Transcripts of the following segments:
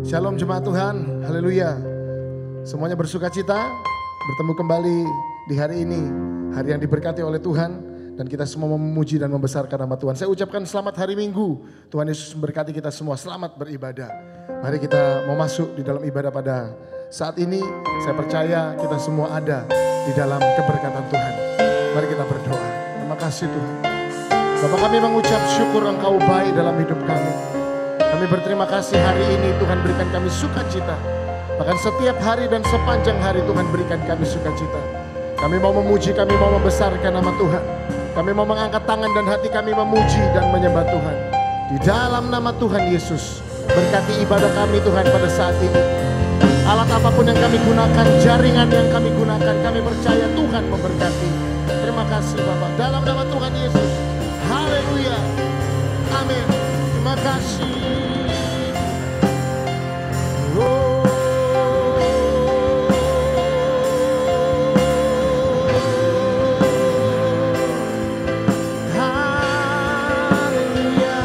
Shalom jemaat Tuhan, haleluya. Semuanya bersuka cita bertemu kembali di hari ini, hari yang diberkati oleh Tuhan, dan kita semua memuji dan membesarkan nama Tuhan. Saya ucapkan selamat hari Minggu, Tuhan Yesus memberkati kita semua, selamat beribadah. Mari kita mau masuk di dalam ibadah pada saat ini. Saya percaya kita semua ada di dalam keberkatan Tuhan. Mari kita berdoa. Terima kasih Tuhan. Bapak, kami mengucap syukur Engkau baik dalam hidup kami. Kami berterima kasih hari ini Tuhan berikan kami sukacita. Bahkan setiap hari dan sepanjang hari Tuhan berikan kami sukacita. Kami mau memuji, kami mau membesarkan nama Tuhan. Kami mau mengangkat tangan dan hati kami memuji dan menyembah Tuhan. Di dalam nama Tuhan Yesus, berkati ibadah kami Tuhan pada saat ini. Alat apapun yang kami gunakan, jaringan yang kami gunakan, kami percaya Tuhan memberkati. Terima kasih Bapak, dalam nama Tuhan Yesus. Haleluya. Amin. Terima kasih. Oh. Haleluya.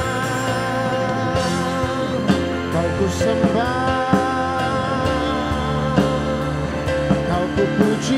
Kau ku sembah, kau ku puji.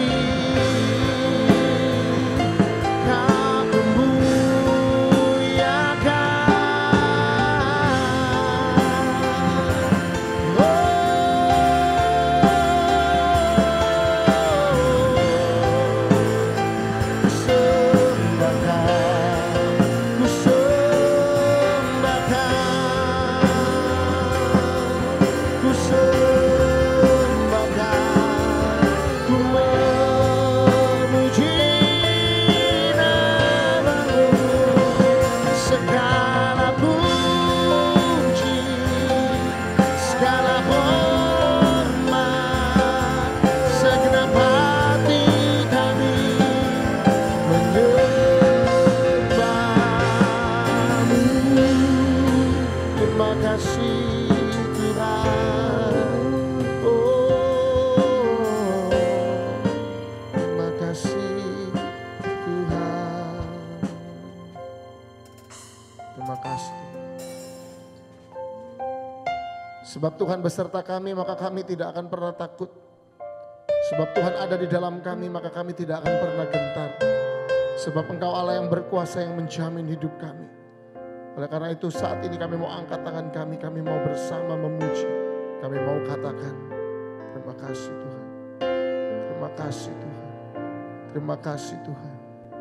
Sebab Tuhan beserta kami, maka kami tidak akan pernah takut. Sebab Tuhan ada di dalam kami, maka kami tidak akan pernah gentar. Sebab Engkau Allah yang berkuasa, yang menjamin hidup kami. Oleh karena itu saat ini kami mau angkat tangan kami mau bersama memuji. Kami mau katakan, terima kasih Tuhan. Terima kasih Tuhan. Terima kasih Tuhan.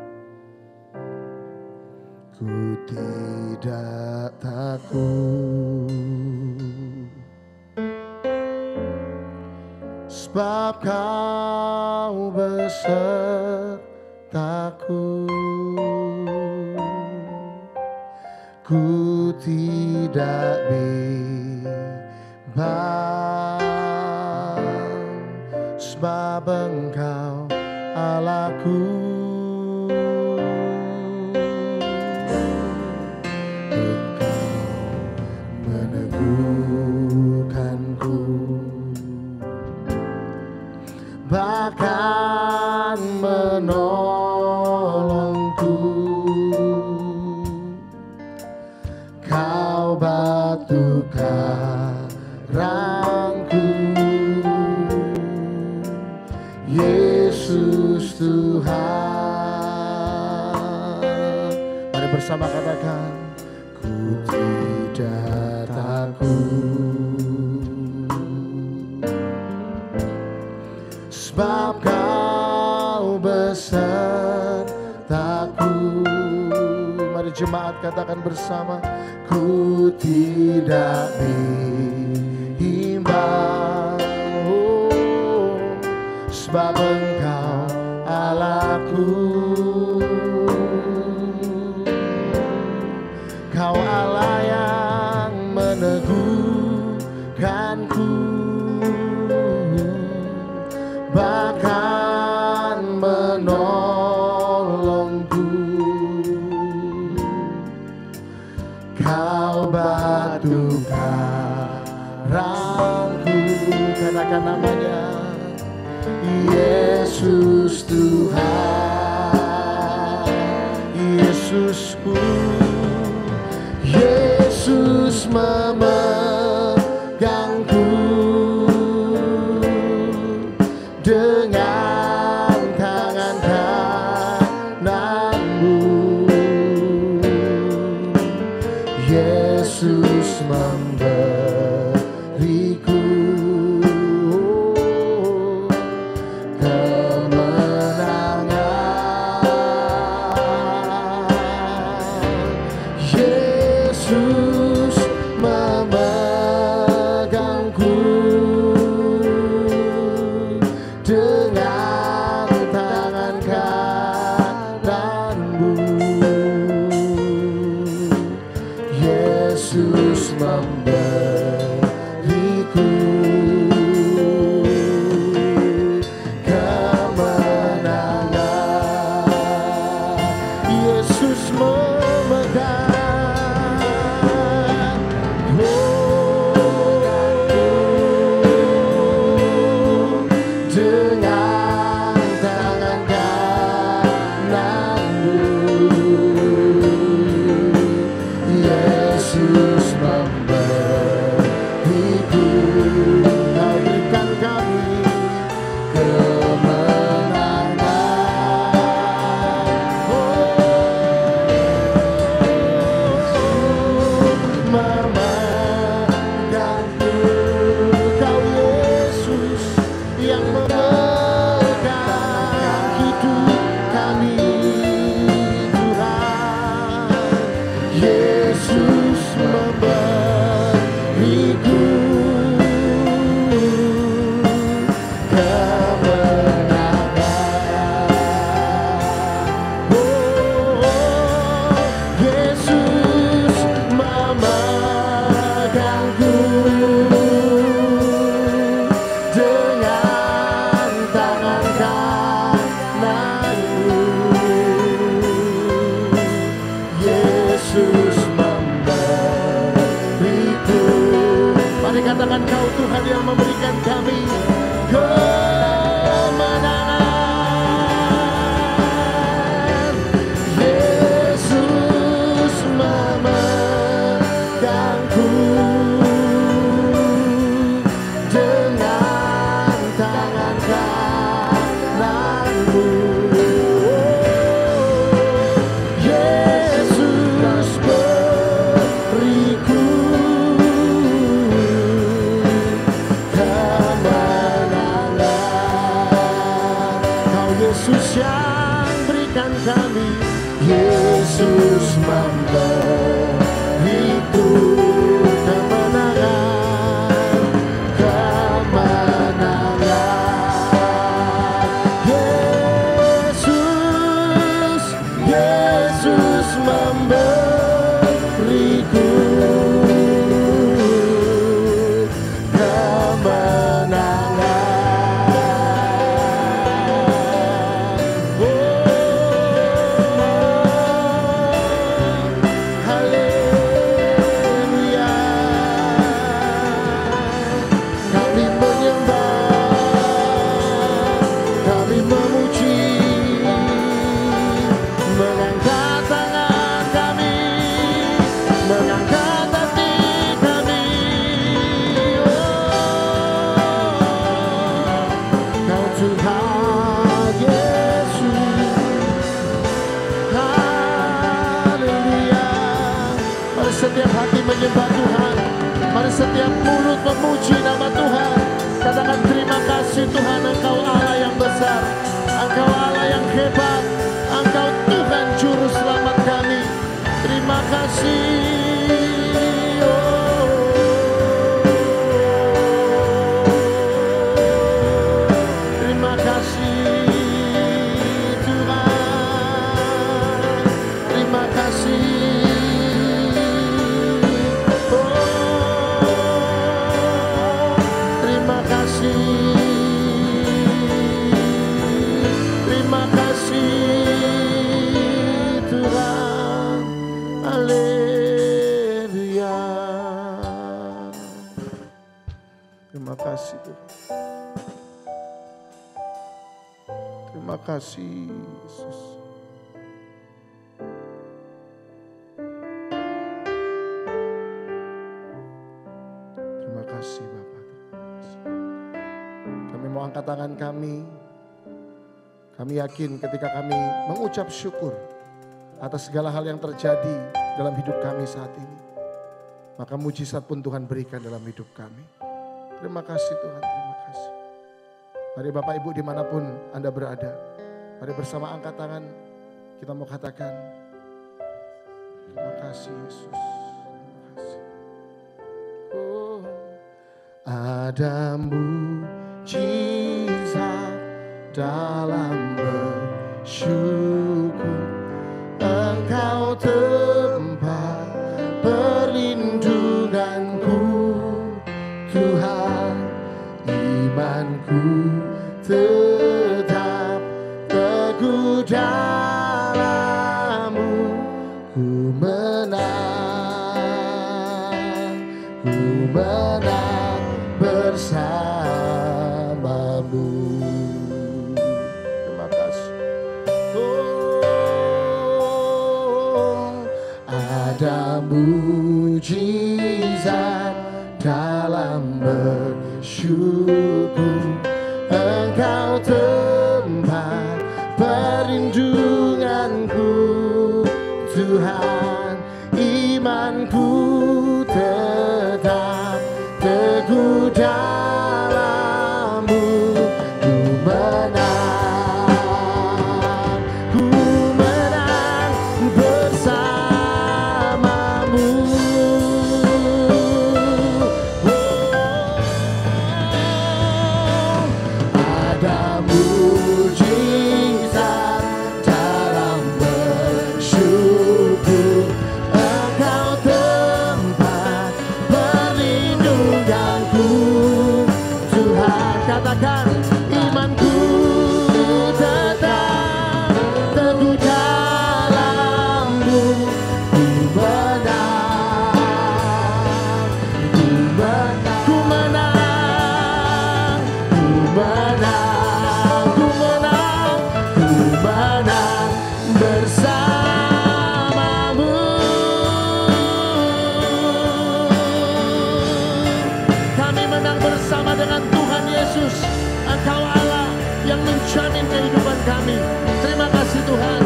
Ku tidak takut, sebab Kau besertaku. Ku tidak bimbang, sebab Engkau Allahku. Bahkan menolongku, Kau batu karangku, Yesus Tuhan. Mari bersama katakan, ku tidak takut, sebab Kau besertaku. Mari jemaat katakan bersama, ku tidak bimbang, sebab Engkau Allahku. Kau Allah yang meneguhkanku, bahkan menolongku. Kau batu karangku, katakan namanya, Yesus Tuhan. Yesusku, Yesus memegang Yesus memberiku Setiap hati menyembah Tuhan, mari setiap mulut memuji nama Tuhan. Katakan terima kasih Tuhan, Engkau Allah yang besar, Engkau Allah yang hebat, Engkau Tuhan Juru Selamat kami. Terima kasih. Terima kasih Tuhan, terima kasih. Terima kasih Tuhan. Terima kasih Yesus. Terima kasih Bapak. Kami mau angkat tangan kami. Kami yakin ketika kami mengucap syukur atas segala hal yang terjadi dalam hidup kami saat ini. maka mujizat pun Tuhan berikan dalam hidup kami. Terima kasih Tuhan, terima kasih. Mari Bapak Ibu dimanapun Anda berada, mari bersama angkat tangan kita mau katakan, terima kasih Yesus, terima kasih. Oh, ada mujizat dalam bersyukur, Engkau tempat perlindunganku, Tuhan. Imanku tetap teguh dalam-Mu, ku menang bersama-Mu. Terima kasih. Oh, ada mujizat dalam bersyukur, Engkau tempat perlindunganku, Tuhan. Imanku tetap teguh dalam-Mu, ku menang bersama-Mu. Ada mujizat dalam bersyukur, Engkau tempat perlindunganku, Tuhan. Katakan, imanku tetap teguh dalam-Mu, ku menang, ku menang, ku menang, ku menang, ku menang bersama-Mu. Kami menang bersama dengan Tuhan Yesus. Engkau Allah yang menjamin kehidupan kami. Terima kasih Tuhan.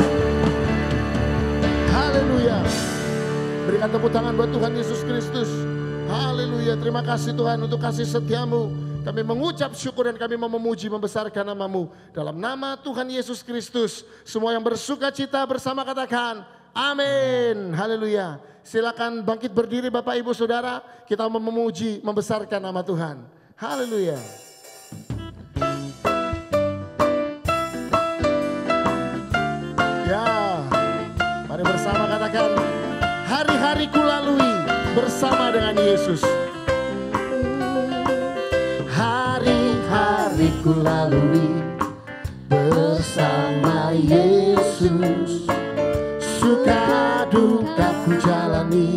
Haleluya. Berikan tepuk tangan buat Tuhan Yesus Kristus. Haleluya. Terima kasih Tuhan untuk kasih setia-Mu. Kami mengucap syukur dan kami mau memuji membesarkan nama-Mu. Dalam nama Tuhan Yesus Kristus. Semua yang bersuka cita bersama katakan amin. Haleluya. Silakan bangkit berdiri Bapak Ibu Saudara. Kita mau memuji membesarkan nama Tuhan. Haleluya. Ya, mari bersama katakan, hari-hari ku lalui bersama dengan Yesus. Hari-hari ku lalui bersama Yesus, suka duka ku jalani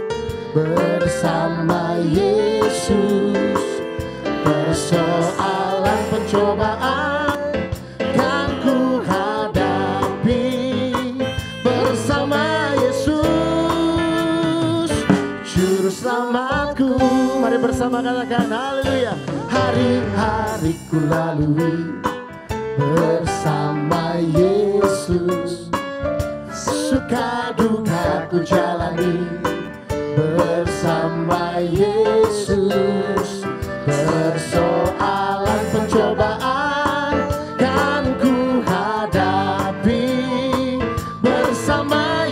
bersama Yesus, persoalan pencobaan kan ku hadapi bersama Yesus, juru selamatku. Mari bersama katakan haleluya. Hari-hari ku lalui bersama Yesus, suka duka ku jalani bersama Yesus, persoalan pencobaan kan ku hadapi bersama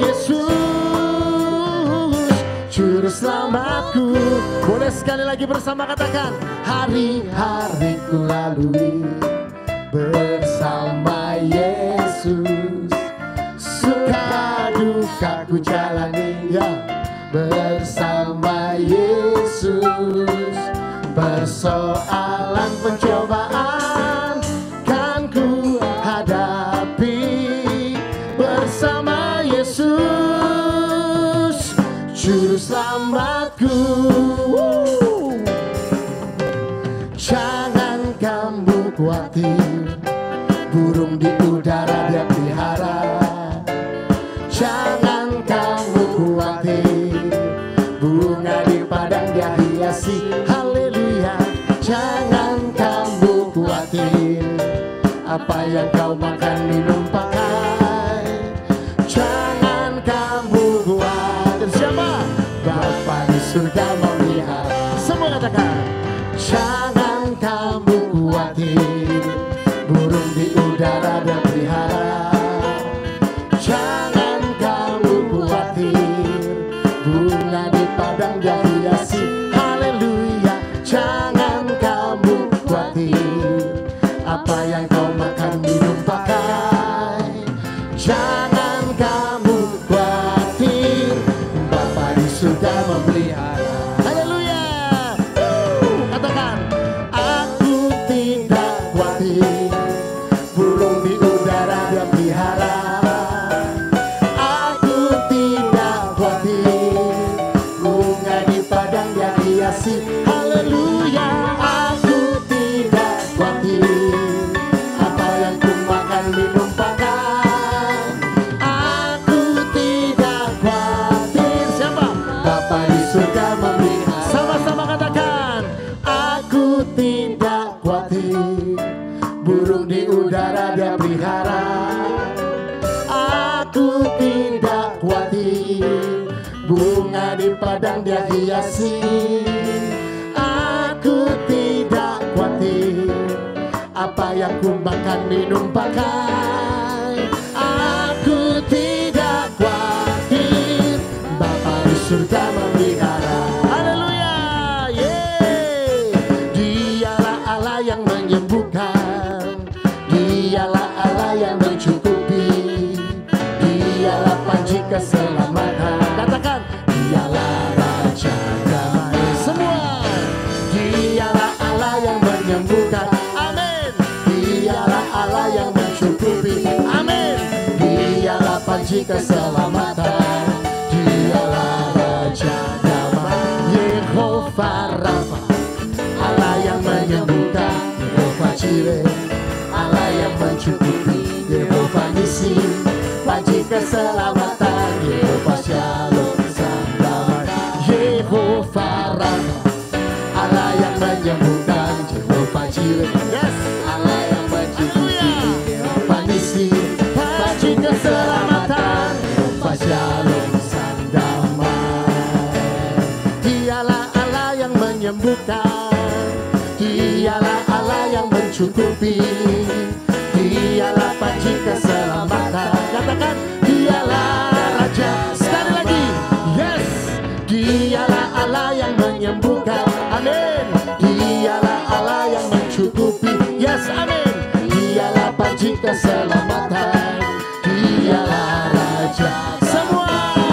Yesus, juru selamatku. Boleh sekali lagi bersama katakan, hari-hari ku lalui bersama Yesus, suka duka ku jalani ya bersama Yesus, persoalan pencobaan kan ku hadapi bersama Yesus, juru selamatku. Jangan kamu khawatir, burung di udara dia pelihara. Jangan kamu khawatir, bunga di padang dia hiasi. Haleluya. Jangan kamu khawatir, apa yang kau makan minum pakai. Jangan kamu khawatir. Siapa? Bapa di surga memelihara. Semua katakan, jangan kamu khawatir, burung di udara dia pelihara. Jangan kamu khawatir, bunga di padang dia hiasi. Haleluya. Jangan kamu khawatir, apa yang kau makan minum pakai. Jangan kamu khawatir, Bapa di surga memelihara. Haleluya. Katakan, aku tidak khawatir, burung di udara dia pelihara. Aku tidak khawatir, bunga di padang dia hiasi. Haleluya. Aku tidak khawatir, apa yang ku makan minum pakai. Aku tidak khawatir. Siapa? Bapa di surga memelihara. Sama-sama katakan, aku tidak khawatir, burung di udara dia pelihara. Aku tidak khawatir, bunga di padang dia hiasi. Aku tidak khawatir, apa yang ku makan minum pakai. Aku tidak khawatir, Bapa di surga memelihara. Haleluya. Dialah Allah yang menyembuhkan, dialah Allah yang mencukupi, dialah panji keselamatan. Katakan, dialah Raja Damai. Semua, dialah Allah yang menyembuhkan. Amin. Dialah Allah yang mencukupi. Amin. Dialah panji keselamatan. Dialah Raja Damai. Yehovah Rafa, Allah yang menyembuhkan. Yehovah Jireh, Allah yang mencukupi. Yehovah Nisi, panji keselamatan. Yehovah Shalom, sang damai. Yehovah Rafa, Allah yang menyembuhkan. Yehovah Jireh, yes, Allah yang mencukupi. Yehovah Nisi, panji keselamatan. Yehovah Shalom, sang damai. Dialah Allah yang menyembuhkan, dialah Allah yang mencukupi, dialah panji keselamatan. Katakan, dialah Raja. Sekali lagi, yes, dialah Allah yang menyembuhkan. Amin. Dialah Allah yang mencukupi. Yes, amin. Dialah panji keselamatan. Dialah Raja. Semua,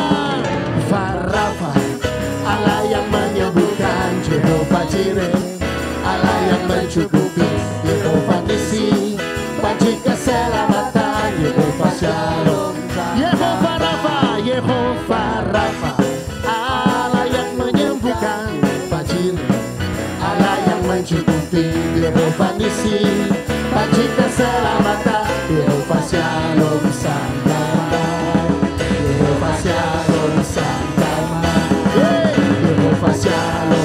Farafa, Allah yang menyembuhkan. Jehovah Jireh, Allah yang mencukupi. Yehovah Nisi, panji keselamatan. Yehovah Shalom, Yehovah Rafa, Yehovah Rafa, Allah yang menyembuhkan. Yehovah Jireh, Allah yang mencukupi. Yehovah Nisi, panji keselamatan. Yehovah Shalom, sang damai. Yehovah Shalom, sang damai. Yehovah Shalom,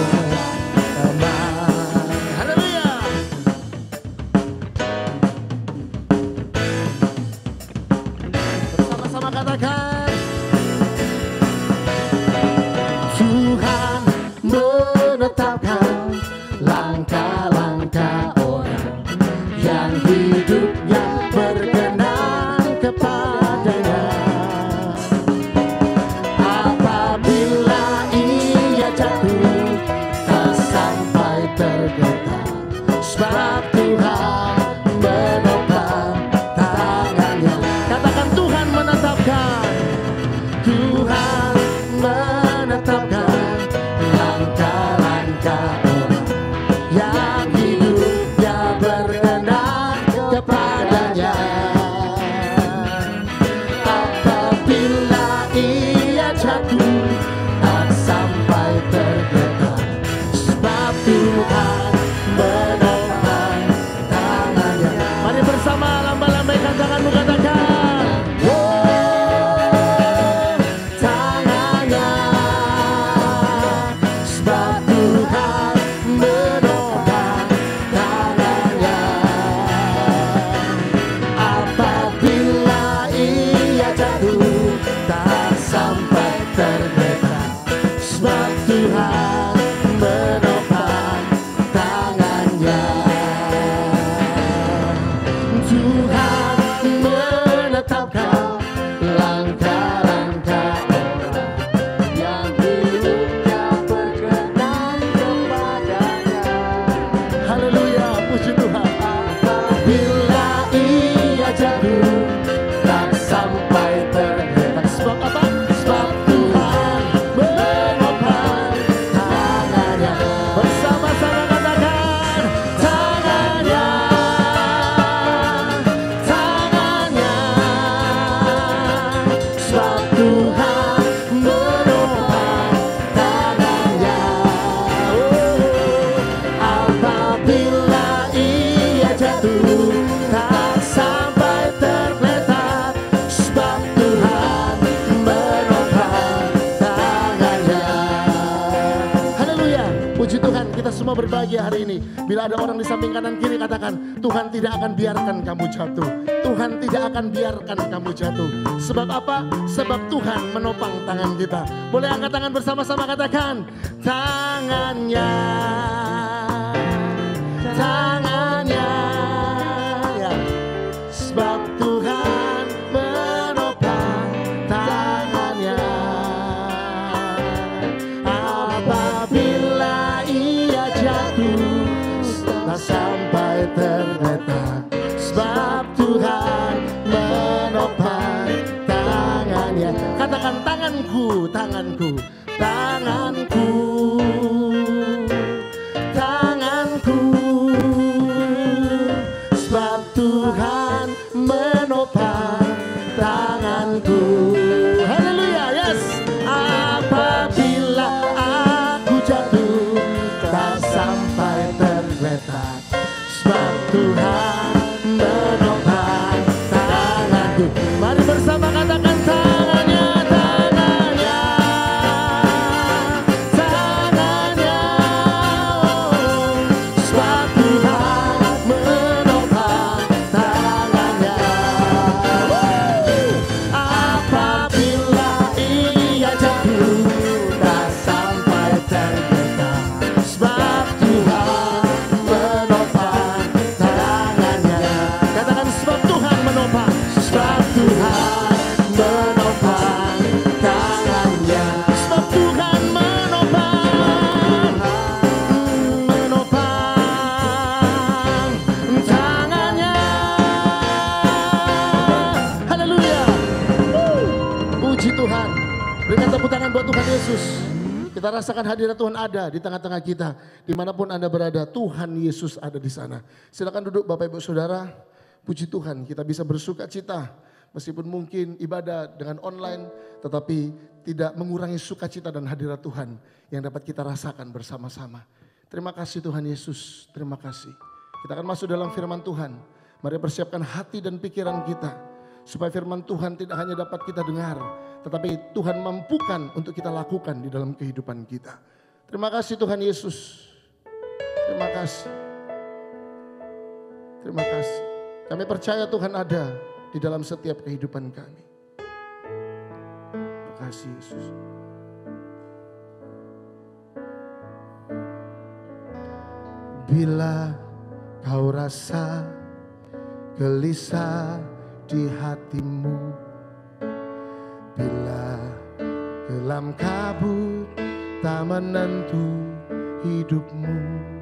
damai. Haleluya. Tuhan menopang tangannya. Tuhan menetapkan langkah-langkah orang yang hidupnya berkenan kepadanya. Haleluya, puji Tuhan. Apabila ia jatuh tak sampai tergeletak. Sebab apa? Sebab Tuhan menopang tangannya. Bersama-sama katakan tangannya, tangannya. Sebab Tuhan menopang tangannya. Apabila ia jatuh tak sampai tergeletak. Sebab Tuhan menopang tangannya. Haleluya, puji Tuhan. Kita semua berbahagia hari ini. Bila ada orang di samping kanan kiri, katakan, Tuhan tidak akan biarkan kamu jatuh. Tuhan tidak akan biarkan kamu jatuh. Sebab apa? Sebab Tuhan menopang tangan kita. Boleh angkat tangan bersama-sama, katakan tangannya, tangannya, ya. Sebab Tuhan menopang tangannya. Apabila ia jatuh tak sampai tergeletak. Sebab Tuhan menopang tangannya. Katakan tanganku, tanganku, tanganku, tanganku. Sebab Tuhan menopang tanganku. Haleluya, yes. Apabila aku jatuh tak sampai tergeletak. Sebab Tuhan menopang tanganku. Mari bersama katakan tangannya, tangannya, tangannya. Sebab Tuhan menopang tangannya. Apabila ia jatuh tak sampai tergeletak. Sebab Tuhan menopang tangannya. Katakan sebab Tuhan menopang. Sebab Tuhan menopang tangannya. Sebab Tuhan menopang, menopang tangannya. Haleluya. Puji Tuhan. Berikan tepuk tangan buat Tuhan Yesus. Kita rasakan hadirat Tuhan ada di tengah-tengah kita. Dimanapun Anda berada, Tuhan Yesus ada di sana. Silakan duduk Bapak Ibu Saudara. Puji Tuhan, kita bisa bersuka cita. Meskipun mungkin ibadah dengan online, tetapi tidak mengurangi sukacita dan hadirat Tuhan yang dapat kita rasakan bersama-sama. Terima kasih Tuhan Yesus, terima kasih. Kita akan masuk dalam firman Tuhan. Mari persiapkan hati dan pikiran kita. Supaya firman Tuhan tidak hanya dapat kita dengar, tetapi Tuhan mampukan untuk kita lakukan di dalam kehidupan kita. Terima kasih Tuhan Yesus. Terima kasih. Terima kasih. Kami percaya Tuhan ada di dalam setiap kehidupan kami. Terima kasih Yesus. Bila kau rasa gelisah di hatimu, bila kelam kabut tak menentu hidupmu,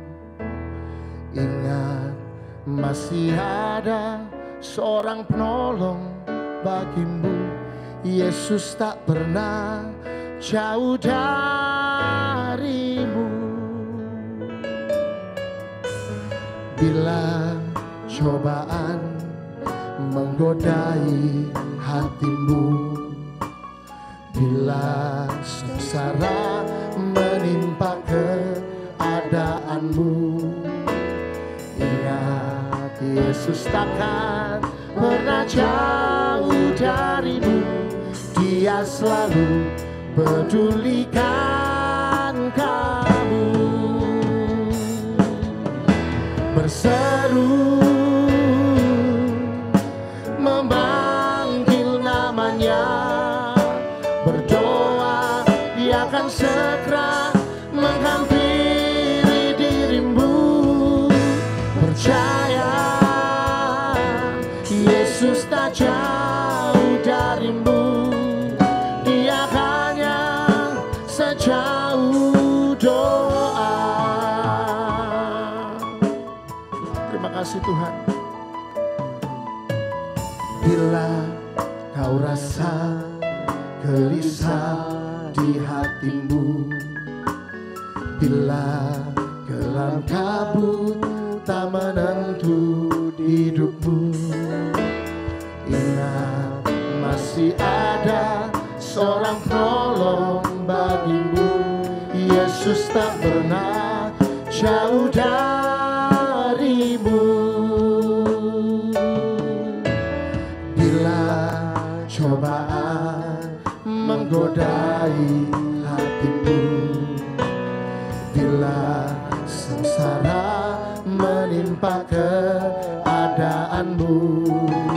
ingat masih ada seorang penolong bagimu. Yesus tak pernah jauh darimu. Bila cobaan menggodai hatimu, bila sengsara menimpa keadaanmu, ingat Yesus takkan pernah jauh darimu. Dia selalu pedulikan kamu. Berseru memanggil namanya, berdoa Dia akan segera doa. Terima kasih Tuhan. Bila kau rasa gelisah di hatimu, bila kelam kabut tak menentu hidupmu, ingat masih ada seorang penolong bagimu. Yesus tak pernah jauh darimu. Bila cobaan menggodai hatimu, bila sengsara menimpa keadaanmu,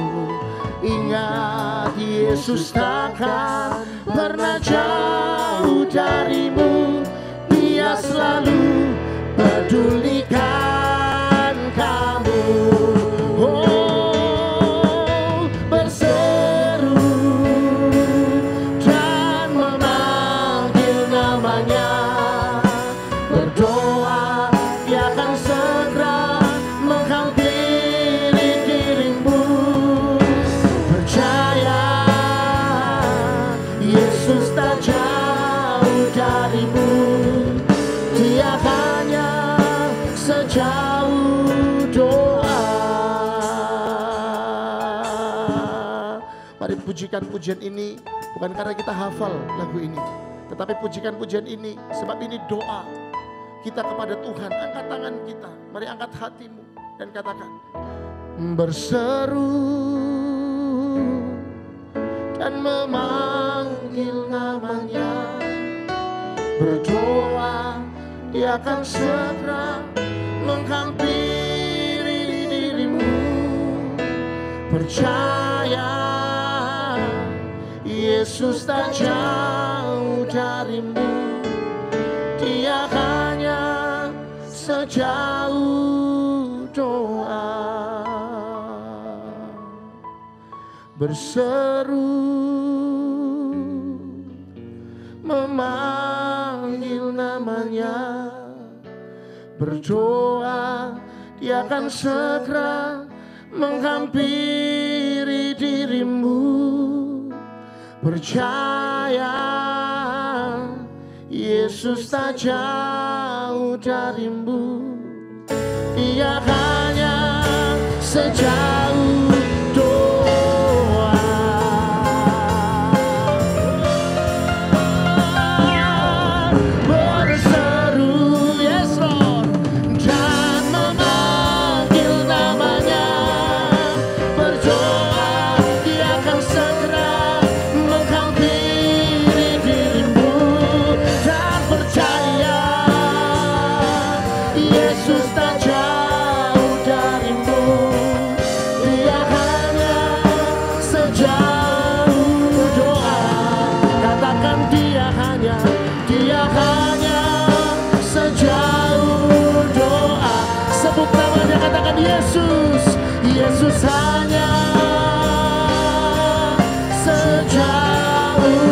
ingat Yesus takkan pernah jauh darimu. Dia selalu pedulikan kamu. Oh, berseru dan memanggil namanya, berdoa Dia akan segera menghampiri dirimu. Percaya Yesus tak jauh darimu. Dia hanya sejauh doa. Mari pujikan pujian ini bukan karena kita hafal lagu ini, tetapi pujikan pujian ini sebab ini doa kita kepada Tuhan. Angkat tangan kita, mari angkat hatimu dan katakan, berseru dan memanggil namanya, berdoa Dia akan segera menghampiri dirimu. Percaya Yesus tak jauh darimu. Dia hanya sejauh doa. Berseru memanggil namanya, berdoa Dia akan segera menghampiri dirimu. Percaya Yesus tak jauh darimu. Dia hanya sejauh doa. Berseru, yes Lord, dan memanggil namanya, berdoa Dia akan segera menghampiri dirimu. Dan percaya Yesus tak jauh darimu. Dia hanya sejauh doa. Katakan Dia hanya sejauh doa. Sebut namanya, katakan Yesus. Yesus hanya sejauh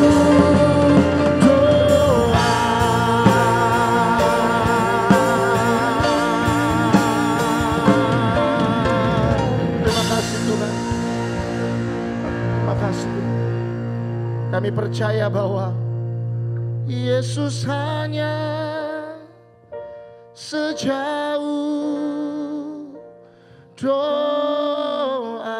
doa. Terima kasih Tuhan. Terima kasih Tuhan. Kami percaya bahwa Yesus hanya sejauh doa.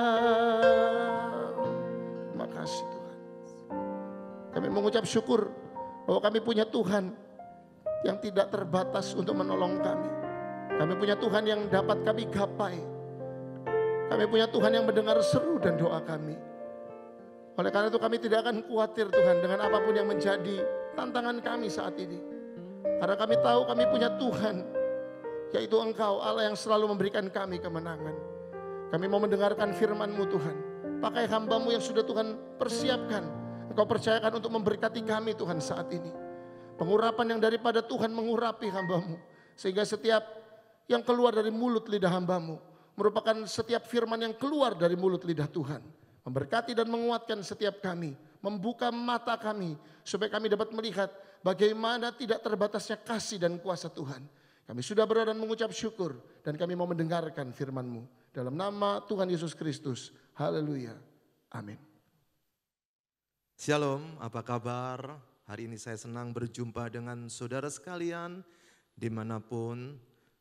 Terima kasih Tuhan. Kami mengucap syukur bahwa kami punya Tuhan yang tidak terbatas untuk menolong kami. Kami punya Tuhan yang dapat kami gapai. Kami punya Tuhan yang mendengar seru dan doa kami. Oleh karena itu kami tidak akan khawatir Tuhan dengan apapun yang menjadi tantangan kami saat ini. Karena kami tahu kami punya Tuhan, yaitu Engkau Allah yang selalu memberikan kami kemenangan. Kami mau mendengarkan firman-Mu Tuhan. Pakai hamba-Mu yang sudah Tuhan persiapkan. Engkau percayakan untuk memberkati kami Tuhan saat ini. Pengurapan yang daripada Tuhan mengurapi hamba-Mu. Sehingga setiap yang keluar dari mulut lidah hamba-Mu merupakan setiap firman yang keluar dari mulut lidah Tuhan. memberkati dan menguatkan setiap kami, membuka mata kami supaya kami dapat melihat bagaimana tidak terbatasnya kasih dan kuasa Tuhan. Kami sudah berdoa dan mengucap syukur dan kami mau mendengarkan firman-Mu. Dalam nama Tuhan Yesus Kristus. Haleluya. Amin. Shalom, apa kabar? Hari ini saya senang berjumpa dengan saudara sekalian dimanapun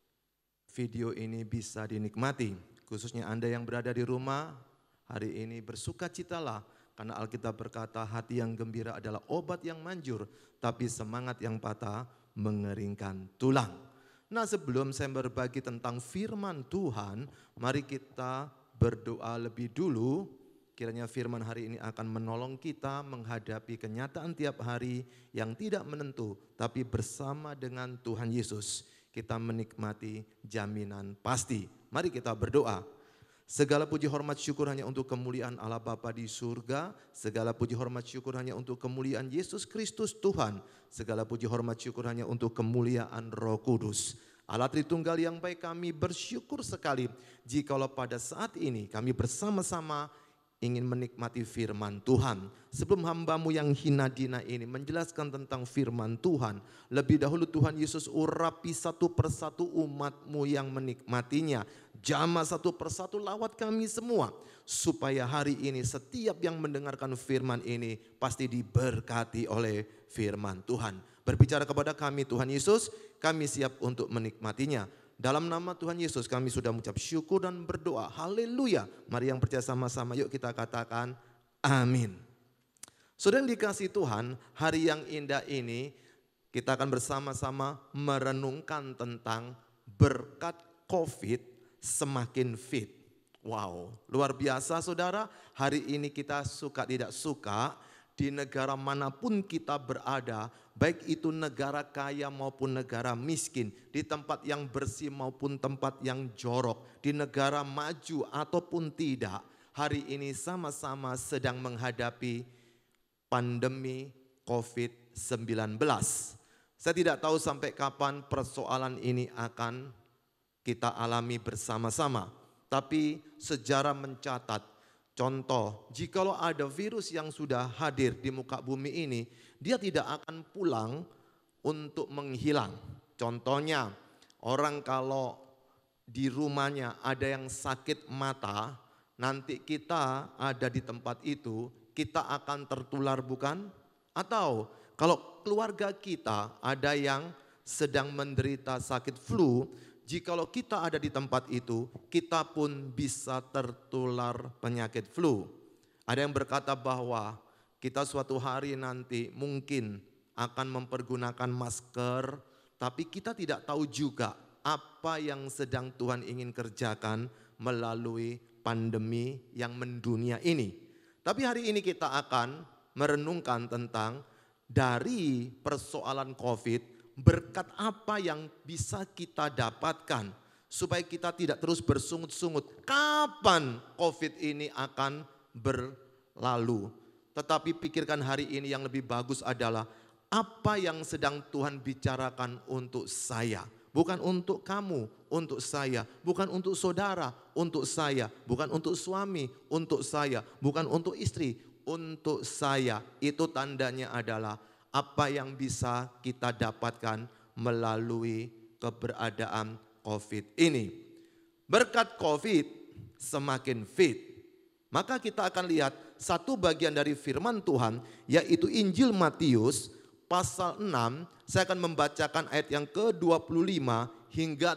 video ini bisa dinikmati. Khususnya Anda yang berada di rumah, hari ini bersukacitalah. Karena Alkitab berkata hati yang gembira adalah obat yang manjur, tapi semangat yang patah mengeringkan tulang. Nah, sebelum saya berbagi tentang firman Tuhan, mari kita berdoa lebih dulu. Kiranya firman hari ini akan menolong kita menghadapi kenyataan tiap hari yang tidak menentu, tapi bersama dengan Tuhan Yesus kita menikmati jaminan pasti. Mari kita berdoa. Segala puji hormat syukur hanya untuk kemuliaan Allah Bapa di surga. Segala puji hormat syukur hanya untuk kemuliaan Yesus Kristus Tuhan. Segala puji hormat syukur hanya untuk kemuliaan Roh Kudus. Allah Tritunggal yang baik, kami bersyukur sekali jikalau pada saat ini kami bersama-sama ingin menikmati firman Tuhan. Sebelum hamba-Mu yang hina dina ini menjelaskan tentang firman Tuhan, lebih dahulu Tuhan Yesus urapi satu persatu umat-Mu yang menikmatinya. Jamah satu persatu lawat kami semua, supaya hari ini setiap yang mendengarkan firman ini pasti diberkati oleh firman Tuhan. Berbicara kepada kami Tuhan Yesus, kami siap untuk menikmatinya. Dalam nama Tuhan Yesus kami sudah mengucap syukur dan berdoa. Haleluya. Mari yang percaya sama-sama yuk kita katakan amin. Saudara yang dikasihi Tuhan, hari yang indah ini kita akan bersama-sama merenungkan tentang berkat COVID semakin fit. Wow, luar biasa saudara. Hari ini kita suka tidak suka, di negara manapun kita berada, baik itu negara kaya maupun negara miskin, di tempat yang bersih maupun tempat yang jorok, di negara maju ataupun tidak, hari ini sama-sama sedang menghadapi pandemi COVID-19. Saya tidak tahu sampai kapan persoalan ini akan kita alami bersama-sama, tapi sejarah mencatat, contoh, jikalau ada virus yang sudah hadir di muka bumi ini, dia tidak akan pulang untuk menghilang. Contohnya, orang kalau di rumahnya ada yang sakit mata, nanti kita ada di tempat itu, kita akan tertular bukan? Atau kalau keluarga kita ada yang sedang menderita sakit flu, jikalau kita ada di tempat itu, kita pun bisa tertular penyakit flu. Ada yang berkata bahwa kita suatu hari nanti mungkin akan mempergunakan masker, tapi kita tidak tahu juga apa yang sedang Tuhan ingin kerjakan melalui pandemi yang mendunia ini. Tapi hari ini kita akan merenungkan tentang dari persoalan COVID, berkat apa yang bisa kita dapatkan supaya kita tidak terus bersungut-sungut kapan COVID ini akan berlalu. Tetapi pikirkan hari ini yang lebih bagus adalah apa yang sedang Tuhan bicarakan untuk saya. Bukan untuk kamu, untuk saya. Bukan untuk saudara, untuk saya. Bukan untuk suami, untuk saya. Bukan untuk istri, untuk saya. Itu tandanya adalah apa yang bisa kita dapatkan melalui keberadaan COVID ini. Berkat COVID semakin fit. Maka kita akan lihat satu bagian dari firman Tuhan, yaitu Injil Matius pasal 6. Saya akan membacakan ayat yang ke-25 hingga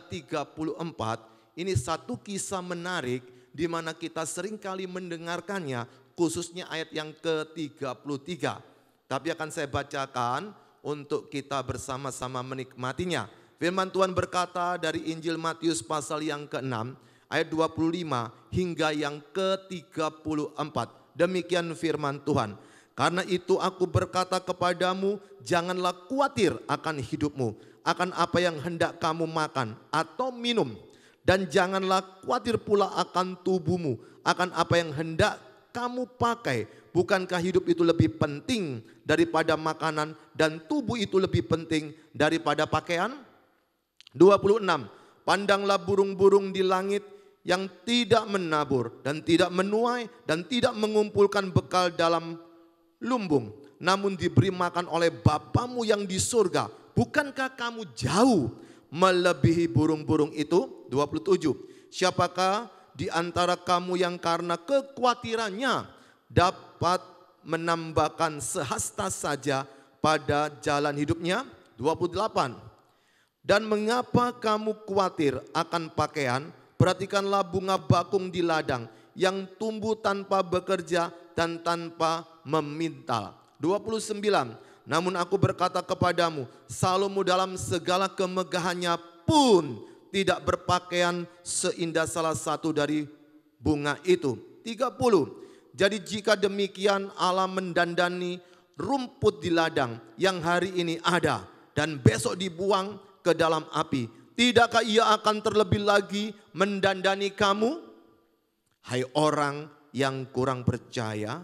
34. Ini satu kisah menarik di mana kita seringkali mendengarkannya, khususnya ayat yang ke-33. Tapi akan saya bacakan untuk kita bersama-sama menikmatinya. Firman Tuhan berkata dari Injil Matius pasal yang ke-6 ayat 25 hingga yang ke-34. Demikian firman Tuhan. Karena itu aku berkata kepadamu, janganlah khawatir akan hidupmu, akan apa yang hendak kamu makan atau minum. Dan janganlah khawatir pula akan tubuhmu, akan apa yang hendak kamu pakai. Bukankah hidup itu lebih penting daripada makanan dan tubuh itu lebih penting daripada pakaian? 26. Pandanglah burung-burung di langit yang tidak menabur dan tidak menuai dan tidak mengumpulkan bekal dalam lumbung, namun diberi makan oleh Bapamu yang di surga. Bukankah kamu jauh melebihi burung-burung itu? 27. Siapakah di antara kamu yang karena kekhawatirannya dapat menambahkan sehasta saja pada jalan hidupnya? 28. Dan mengapa kamu khawatir akan pakaian? Perhatikanlah bunga bakung di ladang yang tumbuh tanpa bekerja dan tanpa memintal. 29. Namun aku berkata kepadamu, Salomo dalam segala kemegahannya pun tidak berpakaian seindah salah satu dari bunga itu. 30. Jadi jika demikian Allah mendandani rumput di ladang yang hari ini ada dan besok dibuang ke dalam api, tidakkah ia akan terlebih lagi mendandani kamu? Hai orang yang kurang percaya.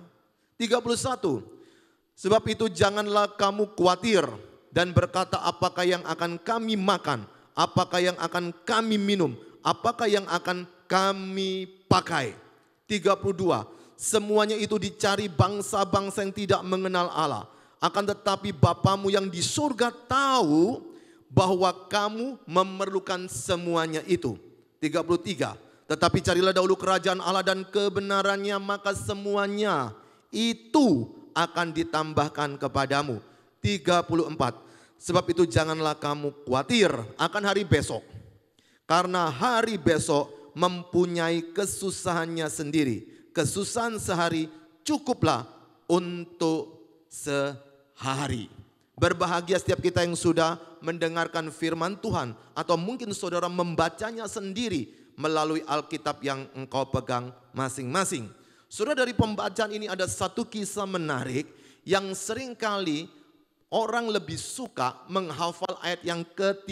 31. Sebab itu janganlah kamu khawatir dan berkata, apakah yang akan kami makan, apakah yang akan kami minum, apakah yang akan kami pakai. 32. Semuanya itu dicari bangsa-bangsa yang tidak mengenal Allah. Akan tetapi Bapamu yang di surga tahu bahwa kamu memerlukan semuanya itu. 33. Tetapi carilah dahulu kerajaan Allah dan kebenarannya, maka semuanya itu akan ditambahkan kepadamu. 34. Sebab itu janganlah kamu khawatir akan hari besok, karena hari besok mempunyai kesusahannya sendiri. Kesusahan sehari cukuplah untuk sehari. Berbahagia setiap kita yang sudah mendengarkan firman Tuhan, atau mungkin saudara membacanya sendiri melalui Alkitab yang engkau pegang masing-masing. Saudara, dari pembacaan ini ada satu kisah menarik yang seringkali orang lebih suka menghafal ayat yang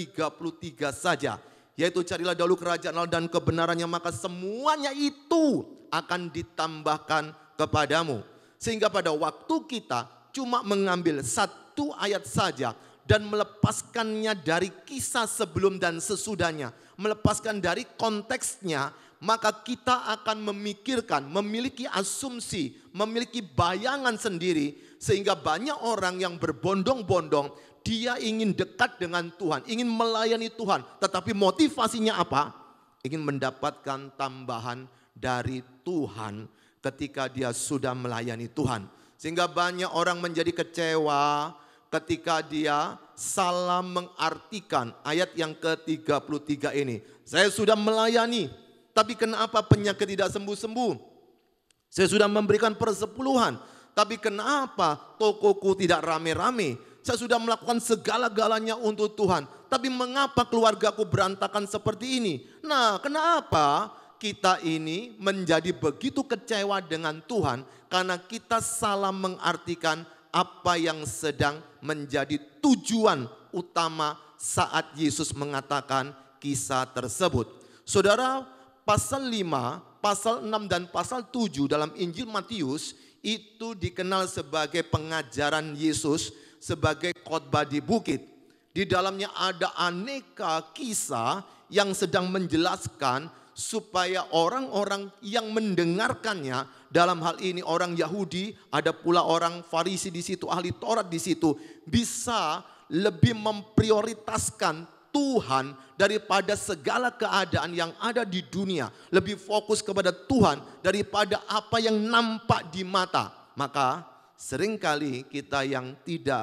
ke-33 saja, yaitu carilah dahulu kerajaan Allah dan kebenarannya, maka semuanya itu akan ditambahkan kepadamu. Sehingga pada waktu kita cuma mengambil satu ayat saja dan melepaskannya dari kisah sebelum dan sesudahnya, melepaskan dari konteksnya, maka kita akan memikirkan, memiliki asumsi, memiliki bayangan sendiri, sehingga banyak orang yang berbondong-bondong, dia ingin dekat dengan Tuhan, ingin melayani Tuhan, tetapi motivasinya apa? Ingin mendapatkan tambahan dari Tuhan ketika dia sudah melayani Tuhan. Sehingga banyak orang menjadi kecewa ketika dia salah mengartikan ayat yang ke-33 ini. Saya sudah melayani, tapi kenapa penyakit tidak sembuh-sembuh? Saya sudah memberikan persepuluhan, tapi kenapa tokoku tidak rame-rame? Saya sudah melakukan segala-galanya untuk Tuhan, tapi mengapa keluargaku berantakan seperti ini? Nah, kenapa kita ini menjadi begitu kecewa dengan Tuhan? Karena kita salah mengartikan apa yang sedang menjadi tujuan utama saat Yesus mengatakan kisah tersebut. Saudara, pasal 5, pasal 6 dan pasal 7 dalam Injil Matius itu dikenal sebagai pengajaran Yesus sebagai khotbah di bukit. Di dalamnya ada aneka kisah yang sedang menjelaskan supaya orang-orang yang mendengarkannya, dalam hal ini orang Yahudi, ada pula orang Farisi di situ, ahli Taurat di situ, bisa lebih memprioritaskan Tuhan daripada segala keadaan yang ada di dunia, lebih fokus kepada Tuhan daripada apa yang nampak di mata. Maka seringkali kita yang tidak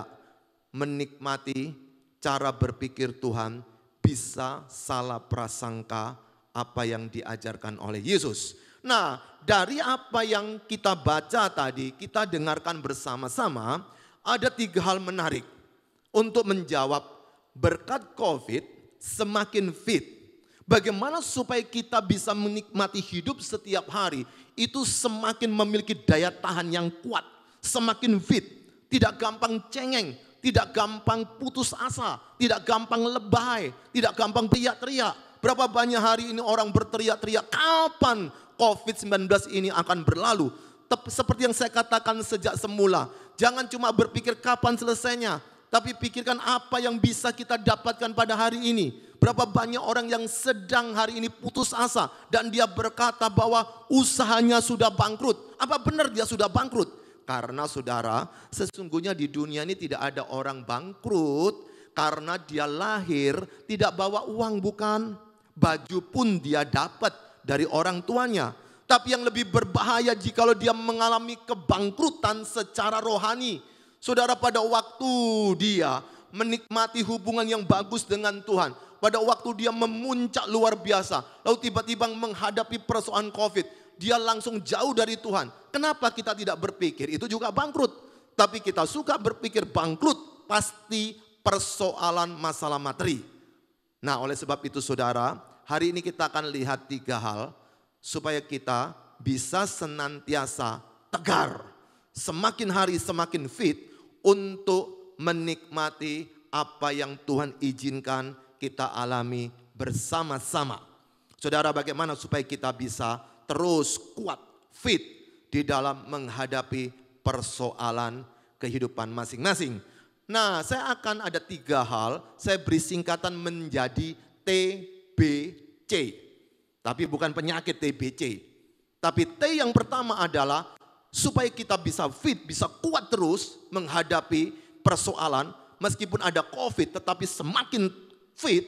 menikmati cara berpikir Tuhan bisa salah prasangka apa yang diajarkan oleh Yesus. Nah, dari apa yang kita baca tadi, kita dengarkan bersama-sama, ada 3 hal menarik untuk menjawab berkat COVID semakin fit. Bagaimana supaya kita bisa menikmati hidup setiap hari itu semakin memiliki daya tahan yang kuat, semakin fit, tidak gampang cengeng, tidak gampang putus asa, tidak gampang lebay, tidak gampang teriak-teriak. Berapa banyak hari ini orang berteriak-teriak, kapan COVID-19 ini akan berlalu? Seperti yang saya katakan sejak semula, jangan cuma berpikir kapan selesainya, tapi pikirkan apa yang bisa kita dapatkan pada hari ini. Berapa banyak orang yang sedang hari ini putus asa dan dia berkata bahwa usahanya sudah bangkrut. Apa benar dia sudah bangkrut? Karena saudara, sesungguhnya di dunia ini tidak ada orang bangkrut karena dia lahir tidak bawa uang, bukan. Baju pun dia dapat dari orang tuanya. Tapi yang lebih berbahaya jikalau dia mengalami kebangkrutan secara rohani. Saudara, pada waktu dia menikmati hubungan yang bagus dengan Tuhan, pada waktu dia memuncak luar biasa, lalu tiba-tiba menghadapi persoalan COVID, dia langsung jauh dari Tuhan. Kenapa kita tidak berpikir itu juga bangkrut? Tapi kita suka berpikir bangkrut pasti persoalan masalah materi. Nah, oleh sebab itu saudara, hari ini kita akan lihat 3 hal supaya kita bisa senantiasa tegar, semakin hari semakin fit untuk menikmati apa yang Tuhan izinkan kita alami bersama-sama. Saudara, bagaimana supaya kita bisa terus kuat, fit di dalam menghadapi persoalan kehidupan masing-masing. Nah, saya akan ada 3 hal, saya beri singkatan menjadi TBC. Tapi bukan penyakit TBC. Tapi T yang pertama adalah supaya kita bisa fit, bisa kuat terus menghadapi persoalan meskipun ada COVID, tetapi semakin fit,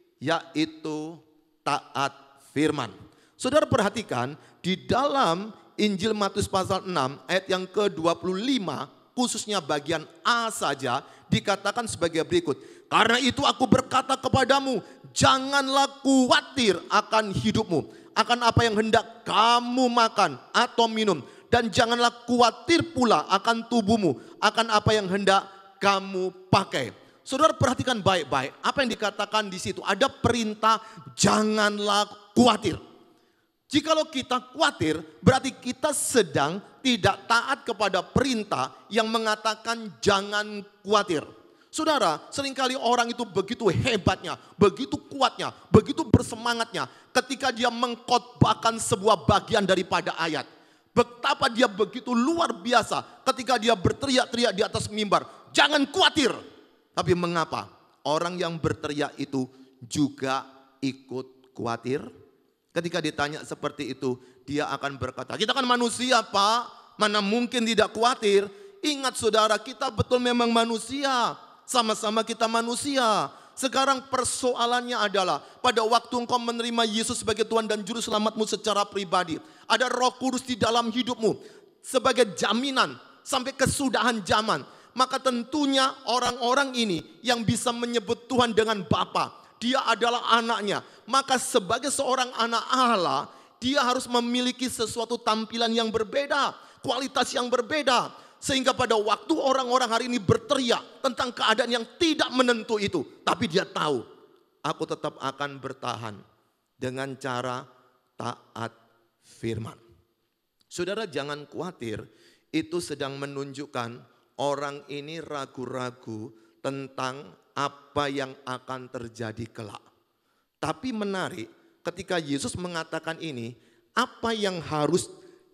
yaitu taat firman. Saudara perhatikan di dalam Injil Matius pasal 6 ayat yang ke-25, khususnya bagian A saja dikatakan sebagai berikut. Karena itu aku berkata kepadamu, janganlah khawatir akan hidupmu, akan apa yang hendak kamu makan atau minum. Dan janganlah khawatir pula akan tubuhmu, akan apa yang hendak kamu pakai. Saudara perhatikan baik-baik, apa yang dikatakan di situ. Ada perintah janganlah khawatir. Jikalau kita khawatir, berarti kita sedang tidak taat kepada perintah yang mengatakan jangan khawatir. Saudara, seringkali orang itu begitu hebatnya, begitu kuatnya, begitu bersemangatnya ketika dia mengkhotbahkan sebuah bagian daripada ayat. Betapa dia begitu luar biasa ketika dia berteriak-teriak di atas mimbar, jangan khawatir. Tapi mengapa orang yang berteriak itu juga ikut khawatir? Ketika ditanya seperti itu, dia akan berkata, kita kan manusia Pak, mana mungkin tidak khawatir. Ingat saudara, kita betul memang manusia. Sama-sama kita manusia. Sekarang persoalannya adalah pada waktu engkau menerima Yesus sebagai Tuhan dan Juru Selamatmu secara pribadi, ada Roh Kudus di dalam hidupmu sebagai jaminan sampai kesudahan zaman. Maka tentunya orang-orang ini yang bisa menyebut Tuhan dengan Bapa, dia adalah anaknya. Maka sebagai seorang anak Allah, dia harus memiliki sesuatu tampilan yang berbeda, kualitas yang berbeda. Sehingga pada waktu orang-orang hari ini berteriak tentang keadaan yang tidak menentu itu, tapi dia tahu, aku tetap akan bertahan dengan cara taat firman. Saudara jangan khawatir, itu sedang menunjukkan orang ini ragu-ragu tentang apa yang akan terjadi kelak. Tapi menarik, ketika Yesus mengatakan ini, apa yang harus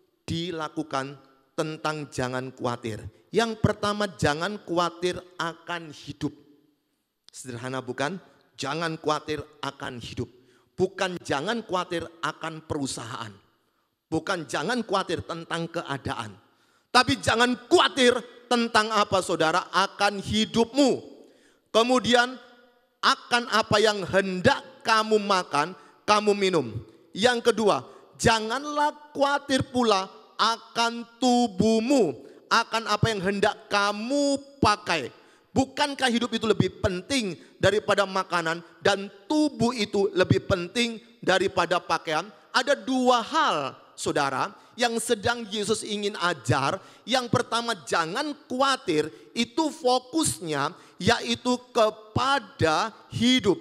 dilakukan tentang jangan khawatir. Yang pertama, jangan khawatir akan hidup. Sederhana bukan? Jangan khawatir akan hidup. Bukan jangan khawatir akan perusahaan. Bukan jangan khawatir tentang keadaan. Tapi jangan khawatir tentang apa saudara? Akan hidupmu. Kemudian akan apa yang hendak kamu makan, kamu minum. Yang kedua, janganlah khawatir pula akan tubuhmu, akan apa yang hendak kamu pakai. Bukankah hidup itu lebih penting daripada makanan dan tubuh itu lebih penting daripada pakaian? Ada 2 hal saudara yang sedang Yesus ingin ajar. Yang pertama, jangan khawatir, itu fokusnya yaitu kepada hidup.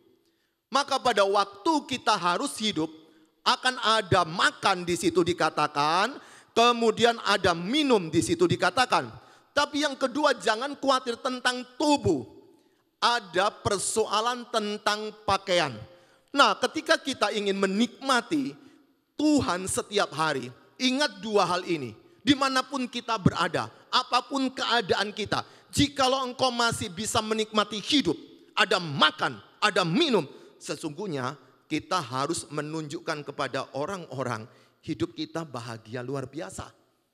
Maka pada waktu kita harus hidup, akan ada makan di situ dikatakan, kemudian ada minum di situ dikatakan. Tapi yang kedua, jangan khawatir tentang tubuh. Ada persoalan tentang pakaian. Nah, ketika kita ingin menikmati Tuhan setiap hari, ingat 2 hal ini. Dimanapun kita berada, apapun keadaan kita, jikalau engkau masih bisa menikmati hidup, ada makan, ada minum, sesungguhnya kita harus menunjukkan kepada orang-orang hidup kita bahagia luar biasa.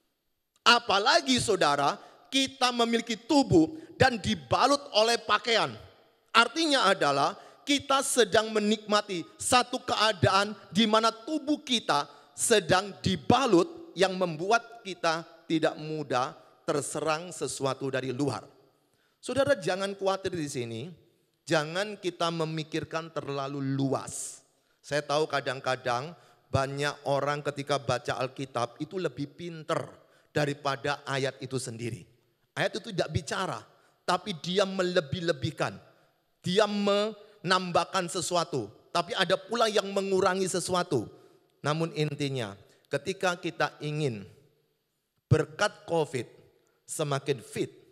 Apalagi saudara, kita memiliki tubuh dan dibalut oleh pakaian. Artinya adalah kita sedang menikmati satu keadaan di mana tubuh kita sedang dibalut yang membuat kita tidak mudah terserang sesuatu dari luar. Saudara, jangan khawatir di sini. Jangan kita memikirkan terlalu luas. Saya tahu kadang-kadang banyak orang ketika baca Alkitab itu lebih pinter daripada ayat itu sendiri. Ayat itu tidak bicara, tapi dia melebih-lebihkan. Dia menambahkan sesuatu, tapi ada pula yang mengurangi sesuatu. Namun intinya, ketika kita ingin berkat COVID semakin fit,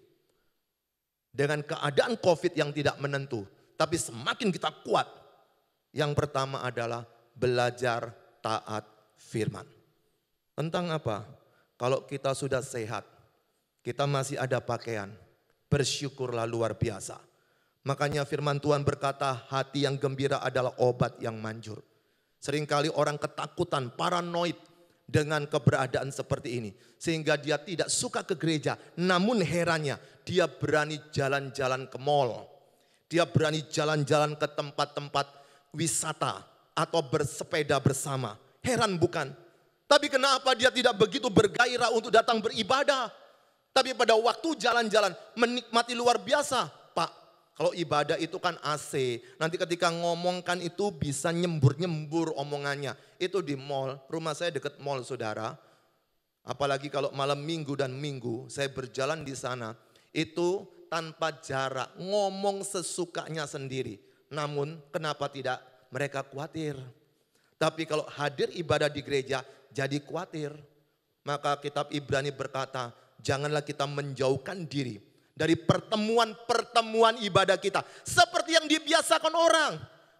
dengan keadaan COVID yang tidak menentu, tapi semakin kita kuat. Yang pertama adalah belajar taat firman. Tentang apa? Kalau kita sudah sehat, kita masih ada pakaian, bersyukurlah luar biasa. Makanya firman Tuhan berkata, hati yang gembira adalah obat yang manjur. Seringkali orang ketakutan, paranoid dengan keberadaan seperti ini. Sehingga dia tidak suka ke gereja. Namun herannya, dia berani jalan-jalan ke mall. Dia berani jalan-jalan ke tempat-tempat wisata atau bersepeda bersama. Heran bukan? Tapi kenapa dia tidak begitu bergairah untuk datang beribadah? Tapi pada waktu jalan-jalan menikmati luar biasa. Pak, kalau ibadah itu kan AC. Nanti ketika ngomongkan itu bisa nyembur-nyembur omongannya. Itu di mall, rumah saya dekat mall saudara. Apalagi kalau malam minggu dan minggu saya berjalan di sana. Itu tanpa jarak, ngomong sesukanya sendiri. Namun kenapa tidak mereka khawatir? Tapi kalau hadir ibadah di gereja jadi khawatir. Maka kitab Ibrani berkata, janganlah kita menjauhkan diri dari pertemuan-pertemuan ibadah kita. Seperti yang dibiasakan orang.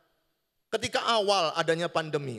Ketika awal adanya pandemi,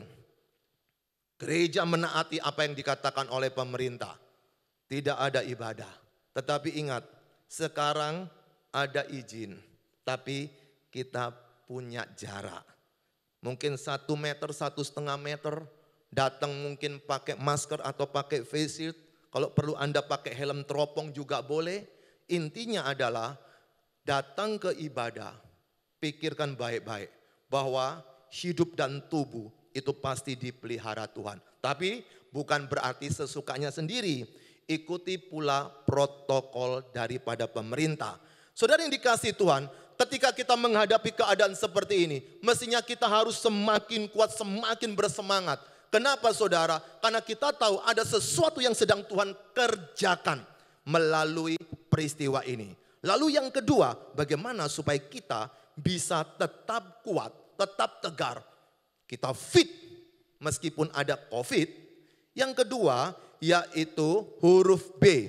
gereja menaati apa yang dikatakan oleh pemerintah. Tidak ada ibadah. Tetapi ingat, sekarang ada izin. Tapi kita punya jarak. Mungkin 1 meter, 1,5 meter. Datang mungkin pakai masker atau pakai face shield. Kalau perlu Anda pakai helm teropong juga boleh. Intinya adalah datang ke ibadah. Pikirkan baik-baik bahwa hidup dan tubuh itu pasti dipelihara Tuhan. Tapi bukan berarti sesukanya sendiri. Ikuti pula protokol daripada pemerintah. Saudara yang dikasihi Tuhan, ketika kita menghadapi keadaan seperti ini, mestinya kita harus semakin kuat, semakin bersemangat. Kenapa saudara? Karena kita tahu ada sesuatu yang sedang Tuhan kerjakan melalui peristiwa ini. Lalu yang kedua, bagaimana supaya kita bisa tetap kuat, tetap tegar. Kita fit meskipun ada COVID. Yang kedua yaitu huruf B.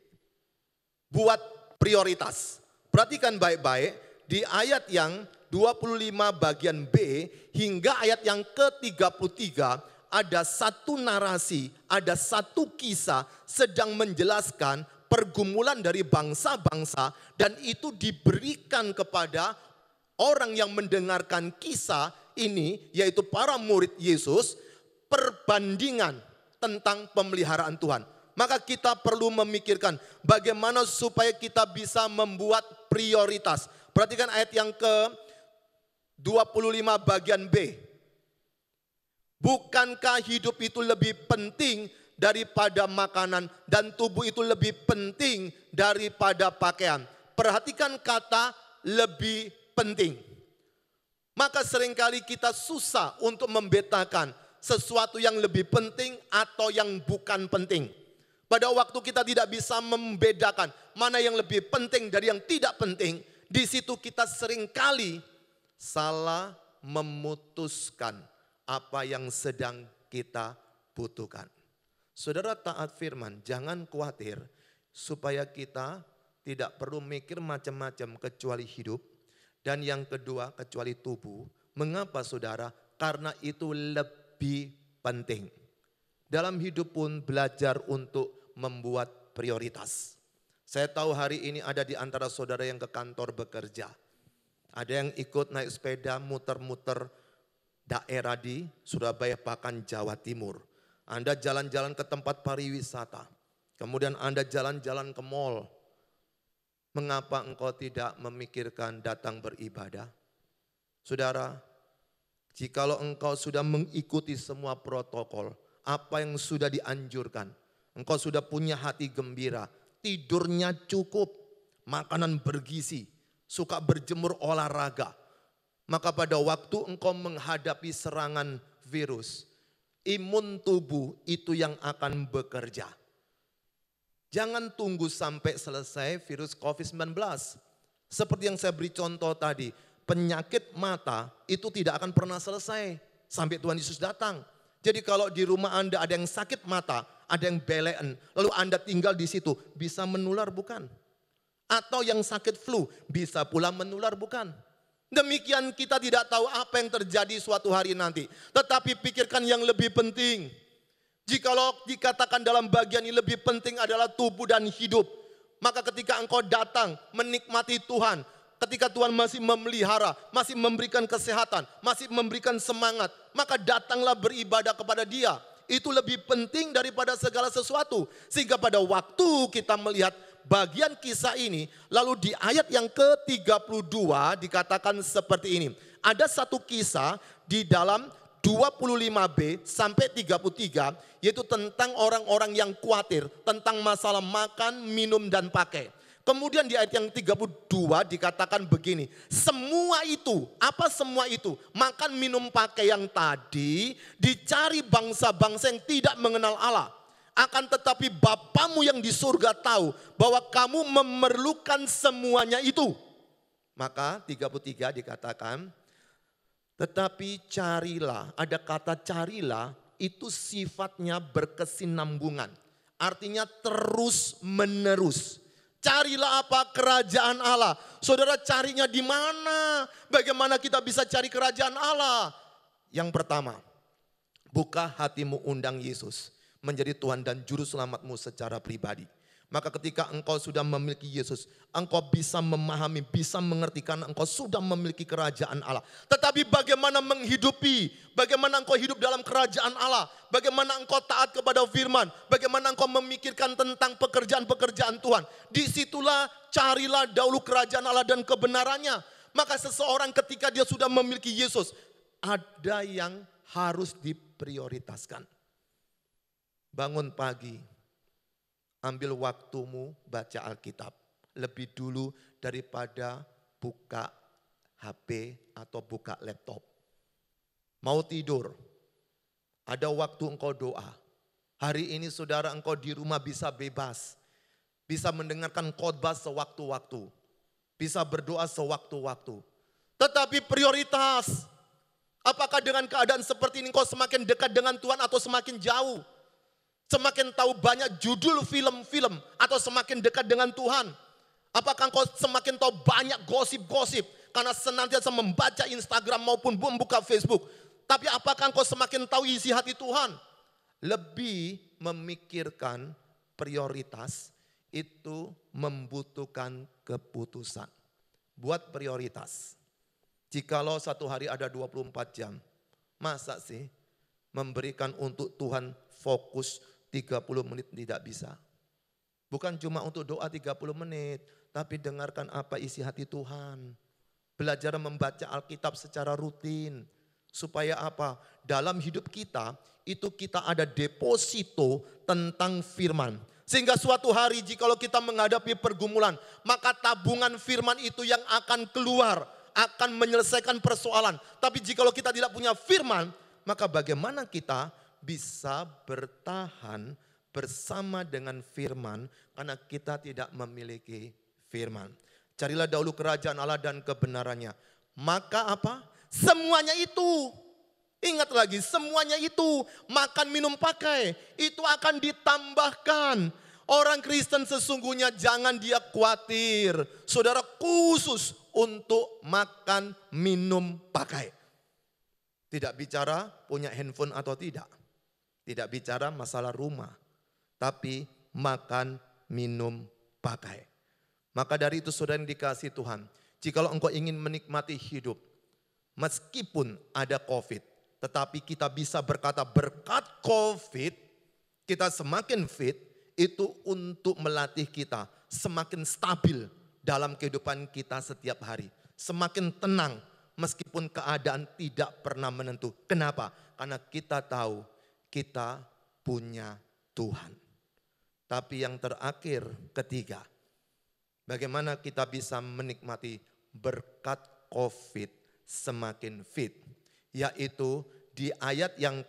Buat prioritas. Perhatikan baik-baik di ayat yang 25 bagian B hingga ayat yang ke-33 ada satu narasi, ada satu kisah sedang menjelaskan pergumulan dari bangsa-bangsa dan itu diberikan kepada orang yang mendengarkan kisah ini yaitu para murid Yesus perbandingan tentang pemeliharaan Tuhan. Maka kita perlu memikirkan bagaimana supaya kita bisa membuat prioritas. Perhatikan ayat yang ke-25 bagian B. Bukankah hidup itu lebih penting daripada makanan dan tubuh itu lebih penting daripada pakaian? Perhatikan kata lebih penting. Maka seringkali kita susah untuk membedakan sesuatu yang lebih penting atau yang bukan penting. Pada waktu kita tidak bisa membedakan mana yang lebih penting dari yang tidak penting, di situ kita seringkali salah memutuskan apa yang sedang kita butuhkan. Saudara taat firman, jangan khawatir supaya kita tidak perlu mikir macam-macam kecuali hidup. Dan yang kedua kecuali tubuh. Mengapa saudara? Karena itu lebih penting. Dalam hidup pun belajar untuk membuat prioritas. Saya tahu hari ini ada di antara saudara yang ke kantor bekerja. Ada yang ikut naik sepeda muter-muter daerah di Surabaya bahkan Jawa Timur. Anda jalan-jalan ke tempat pariwisata. Kemudian Anda jalan-jalan ke mall. Mengapa engkau tidak memikirkan datang beribadah? Saudara, jikalau engkau sudah mengikuti semua protokol, apa yang sudah dianjurkan, engkau sudah punya hati gembira, tidurnya cukup, makanan bergizi, suka berjemur olahraga, maka pada waktu engkau menghadapi serangan virus, imun tubuh itu yang akan bekerja. Jangan tunggu sampai selesai virus COVID-19. Seperti yang saya beri contoh tadi, penyakit mata itu tidak akan pernah selesai sampai Tuhan Yesus datang. Jadi kalau di rumah Anda ada yang sakit mata, ada yang belean, lalu Anda tinggal di situ, bisa menular bukan? Atau yang sakit flu, bisa pula menular bukan? Demikian kita tidak tahu apa yang terjadi suatu hari nanti. Tetapi pikirkan yang lebih penting. Jikalau dikatakan dalam bagian ini lebih penting adalah tubuh dan hidup. Maka ketika engkau datang menikmati Tuhan, ketika Tuhan masih memelihara, masih memberikan kesehatan, masih memberikan semangat, maka datanglah beribadah kepada Dia. Itu lebih penting daripada segala sesuatu. Sehingga pada waktu kita melihat bagian kisah ini, lalu di ayat yang ke-32 dikatakan seperti ini. Ada satu kisah di dalam 25b sampai 33, yaitu tentang orang-orang yang khawatir tentang masalah makan, minum, dan pakai. Kemudian di ayat yang 32 dikatakan begini, semua itu, apa semua itu? Makan, minum, pakai yang tadi dicari bangsa-bangsa yang tidak mengenal Allah. Akan tetapi Bapamu yang di surga tahu bahwa kamu memerlukan semuanya itu. Maka 33 dikatakan, tetapi carilah, ada kata carilah, itu sifatnya berkesinambungan. Artinya terus menerus. Carilah apa? Kerajaan Allah. Saudara carinya di mana? Bagaimana kita bisa cari kerajaan Allah? Yang pertama, buka hatimu undang Yesus menjadi Tuhan dan Juru Selamatmu secara pribadi. Maka ketika engkau sudah memiliki Yesus, engkau bisa memahami, bisa mengerti karena engkau sudah memiliki kerajaan Allah. Tetapi bagaimana menghidupi, bagaimana engkau hidup dalam kerajaan Allah, bagaimana engkau taat kepada firman, bagaimana engkau memikirkan tentang pekerjaan-pekerjaan Tuhan. Disitulah carilah dahulu kerajaan Allah dan kebenarannya. Maka seseorang ketika dia sudah memiliki Yesus, ada yang harus diprioritaskan. Bangun pagi, ambil waktumu baca Alkitab lebih dulu daripada buka HP atau buka laptop. Mau tidur, ada waktu engkau doa. Hari ini saudara engkau di rumah bisa bebas. Bisa mendengarkan khotbah sewaktu-waktu. Bisa berdoa sewaktu-waktu. Tetapi prioritas, apakah dengan keadaan seperti ini engkau semakin dekat dengan Tuhan atau semakin jauh? Semakin tahu banyak judul film-film atau semakin dekat dengan Tuhan? Apakah engkau semakin tahu banyak gosip-gosip karena senantiasa membaca Instagram maupun membuka Facebook? Tapi apakah engkau semakin tahu isi hati Tuhan? Lebih memikirkan prioritas itu membutuhkan keputusan. Buat prioritas. Jikalau satu hari ada 24 jam, masa sih memberikan untuk Tuhan fokus 30 menit tidak bisa. Bukan cuma untuk doa 30 menit, tapi dengarkan apa isi hati Tuhan. Belajar membaca Alkitab secara rutin. Supaya apa? Dalam hidup kita, itu kita ada deposito tentang firman. Sehingga suatu hari jikalau kita menghadapi pergumulan, maka tabungan firman itu yang akan keluar, akan menyelesaikan persoalan. Tapi jikalau kita tidak punya firman, maka bagaimana kita bisa bertahan bersama dengan firman karena kita tidak memiliki firman. Carilah dahulu kerajaan Allah dan kebenarannya. Maka apa? Semuanya itu. Ingat lagi, semuanya itu. Makan, minum, pakai. Itu akan ditambahkan. Orang Kristen sesungguhnya jangan dia khawatir. Saudara, khusus untuk makan, minum, pakai. Tidak bicara punya handphone atau tidak. Tidak bicara masalah rumah, tapi makan, minum, pakai. Maka dari itu saudara yang dikasihi Tuhan, jikalau engkau ingin menikmati hidup, meskipun ada COVID, tetapi kita bisa berkata berkat COVID, kita semakin fit, itu untuk melatih kita semakin stabil dalam kehidupan kita setiap hari. Semakin tenang meskipun keadaan tidak pernah menentu. Kenapa? Karena kita tahu kita punya Tuhan. Tapi yang terakhir, ketiga, bagaimana kita bisa menikmati berkat COVID semakin fit. Yaitu di ayat yang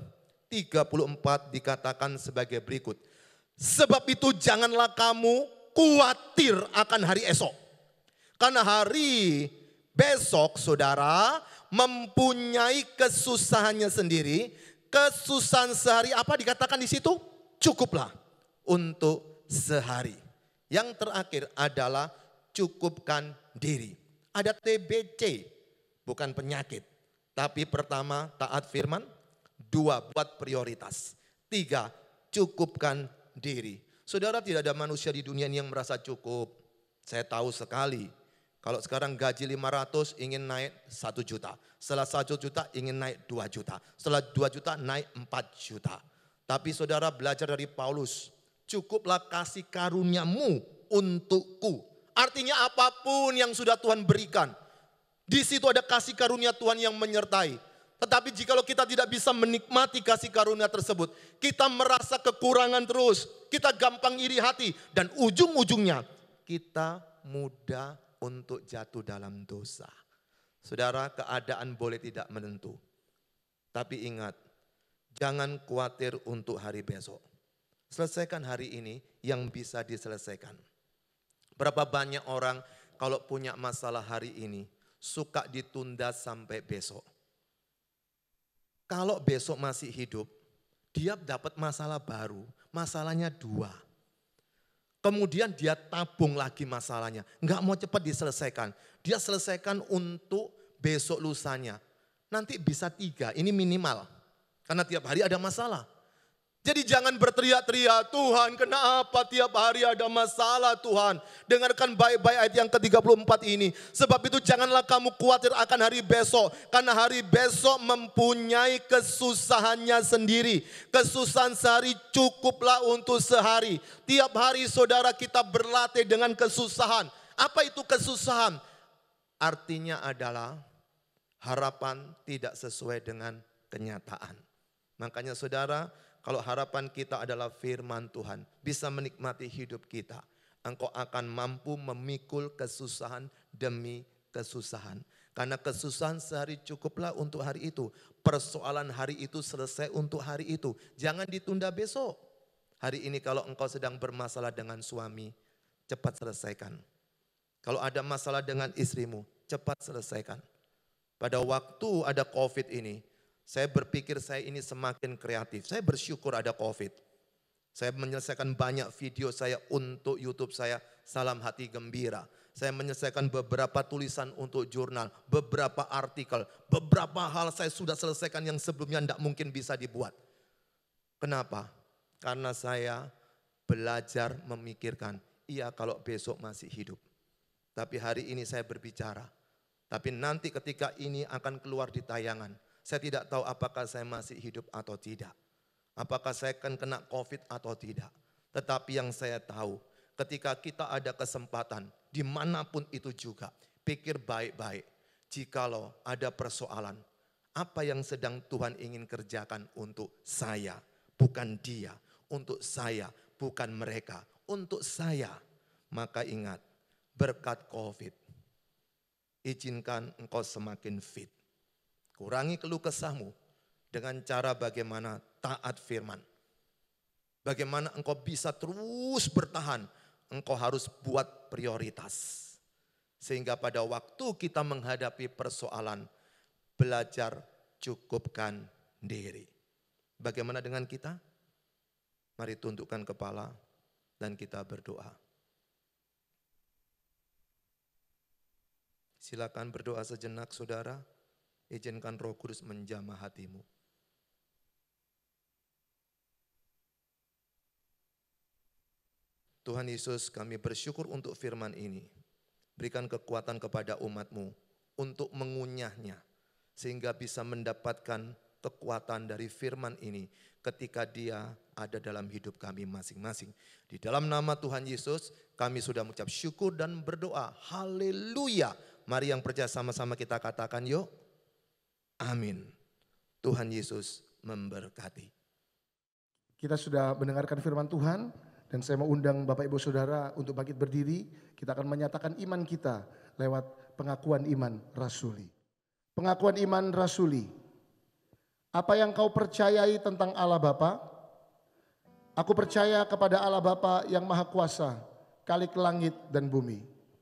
ke-34 dikatakan sebagai berikut. Sebab itu janganlah kamu khawatir akan hari esok. Karena hari besok saudara mempunyai kesusahannya sendiri. Kesusahan sehari apa dikatakan di situ? Cukuplah untuk sehari. Yang terakhir adalah cukupkan diri. Ada TBC, bukan penyakit. Tapi pertama taat firman, 2 buat prioritas, 3 cukupkan diri. Saudara, tidak ada manusia di dunia ini yang merasa cukup. Saya tahu sekali. Kalau sekarang gaji 500 ingin naik 1 juta. Setelah 1 juta ingin naik 2 juta. Setelah 2 juta naik 4 juta. Tapi saudara belajar dari Paulus. Cukuplah kasih karuniamu untukku. Artinya apapun yang sudah Tuhan berikan. Di situ ada kasih karunia Tuhan yang menyertai. Tetapi jikalau kita tidak bisa menikmati kasih karunia tersebut, kita merasa kekurangan terus, kita gampang iri hati, dan ujung-ujungnya kita mudah untuk jatuh dalam dosa. Saudara, keadaan boleh tidak menentu. Tapi ingat, jangan khawatir untuk hari besok. Selesaikan hari ini yang bisa diselesaikan. Berapa banyak orang kalau punya masalah hari ini, suka ditunda sampai besok. Kalau besok masih hidup, dia dapat masalah baru, masalahnya 2. Kemudian dia tabung lagi masalahnya, enggak mau cepat diselesaikan. Dia selesaikan untuk besok lusanya. Nanti bisa 3, ini minimal. Karena tiap hari ada masalah. Jadi jangan berteriak-teriak, Tuhan kenapa tiap hari ada masalah Tuhan. Dengarkan baik-baik ayat yang ke-34 ini. Sebab itu janganlah kamu khawatir akan hari besok. Karena hari besok mempunyai kesusahannya sendiri. Kesusahan sehari cukuplah untuk sehari. Tiap hari saudara kita berlatih dengan kesusahan. Apa itu kesusahan? Artinya adalah harapan tidak sesuai dengan kenyataan. Makanya saudara, kalau harapan kita adalah firman Tuhan, bisa menikmati hidup kita, engkau akan mampu memikul kesusahan demi kesusahan. Karena kesusahan sehari cukuplah untuk hari itu. Persoalan hari itu selesai untuk hari itu. Jangan ditunda besok. Hari ini kalau engkau sedang bermasalah dengan suami, cepat selesaikan. Kalau ada masalah dengan istrimu, cepat selesaikan. Pada waktu ada COVID ini, saya berpikir saya ini semakin kreatif. Saya bersyukur ada COVID. Saya menyelesaikan banyak video saya untuk YouTube saya, Salam Hati Gembira. Saya menyelesaikan beberapa tulisan untuk jurnal, beberapa artikel, beberapa hal saya sudah selesaikan yang sebelumnya tidak mungkin bisa dibuat. Kenapa? Karena saya belajar memikirkan, iya kalau besok masih hidup. Tapi hari ini saya berbicara. Tapi nanti ketika ini akan keluar di tayangan, saya tidak tahu apakah saya masih hidup atau tidak. Apakah saya akan kena COVID atau tidak. Tetapi yang saya tahu, ketika kita ada kesempatan, dimanapun itu juga, pikir baik-baik. Jikalau ada persoalan, apa yang sedang Tuhan ingin kerjakan untuk saya, bukan dia. Untuk saya, bukan mereka. Untuk saya. Maka ingat, berkat COVID, izinkan engkau semakin fit. Kurangi keluh kesahmu dengan cara bagaimana taat firman. Bagaimana engkau bisa terus bertahan, engkau harus buat prioritas. Sehingga pada waktu kita menghadapi persoalan, belajar cukupkan diri. Bagaimana dengan kita? Mari tundukkan kepala dan kita berdoa. Silakan berdoa sejenak saudara. Izinkan Roh Kudus menjamah hatimu. Tuhan Yesus, kami bersyukur untuk firman ini. Berikan kekuatan kepada umat-Mu untuk mengunyahnya, sehingga bisa mendapatkan kekuatan dari firman ini ketika dia ada dalam hidup kami masing-masing. Di dalam nama Tuhan Yesus kami sudah mengucap syukur dan berdoa. Haleluya. Mari yang percaya sama-sama kita katakan yuk. Amin. Tuhan Yesus memberkati. Kita sudah mendengarkan firman Tuhan dan saya mau undang Bapak Ibu Saudara untuk bangkit berdiri. Kita akan menyatakan iman kita lewat pengakuan iman rasuli. Pengakuan iman rasuli. Apa yang kau percayai tentang Allah Bapa? Aku percaya kepada Allah Bapa yang Maha Kuasa, Khalik langit dan bumi.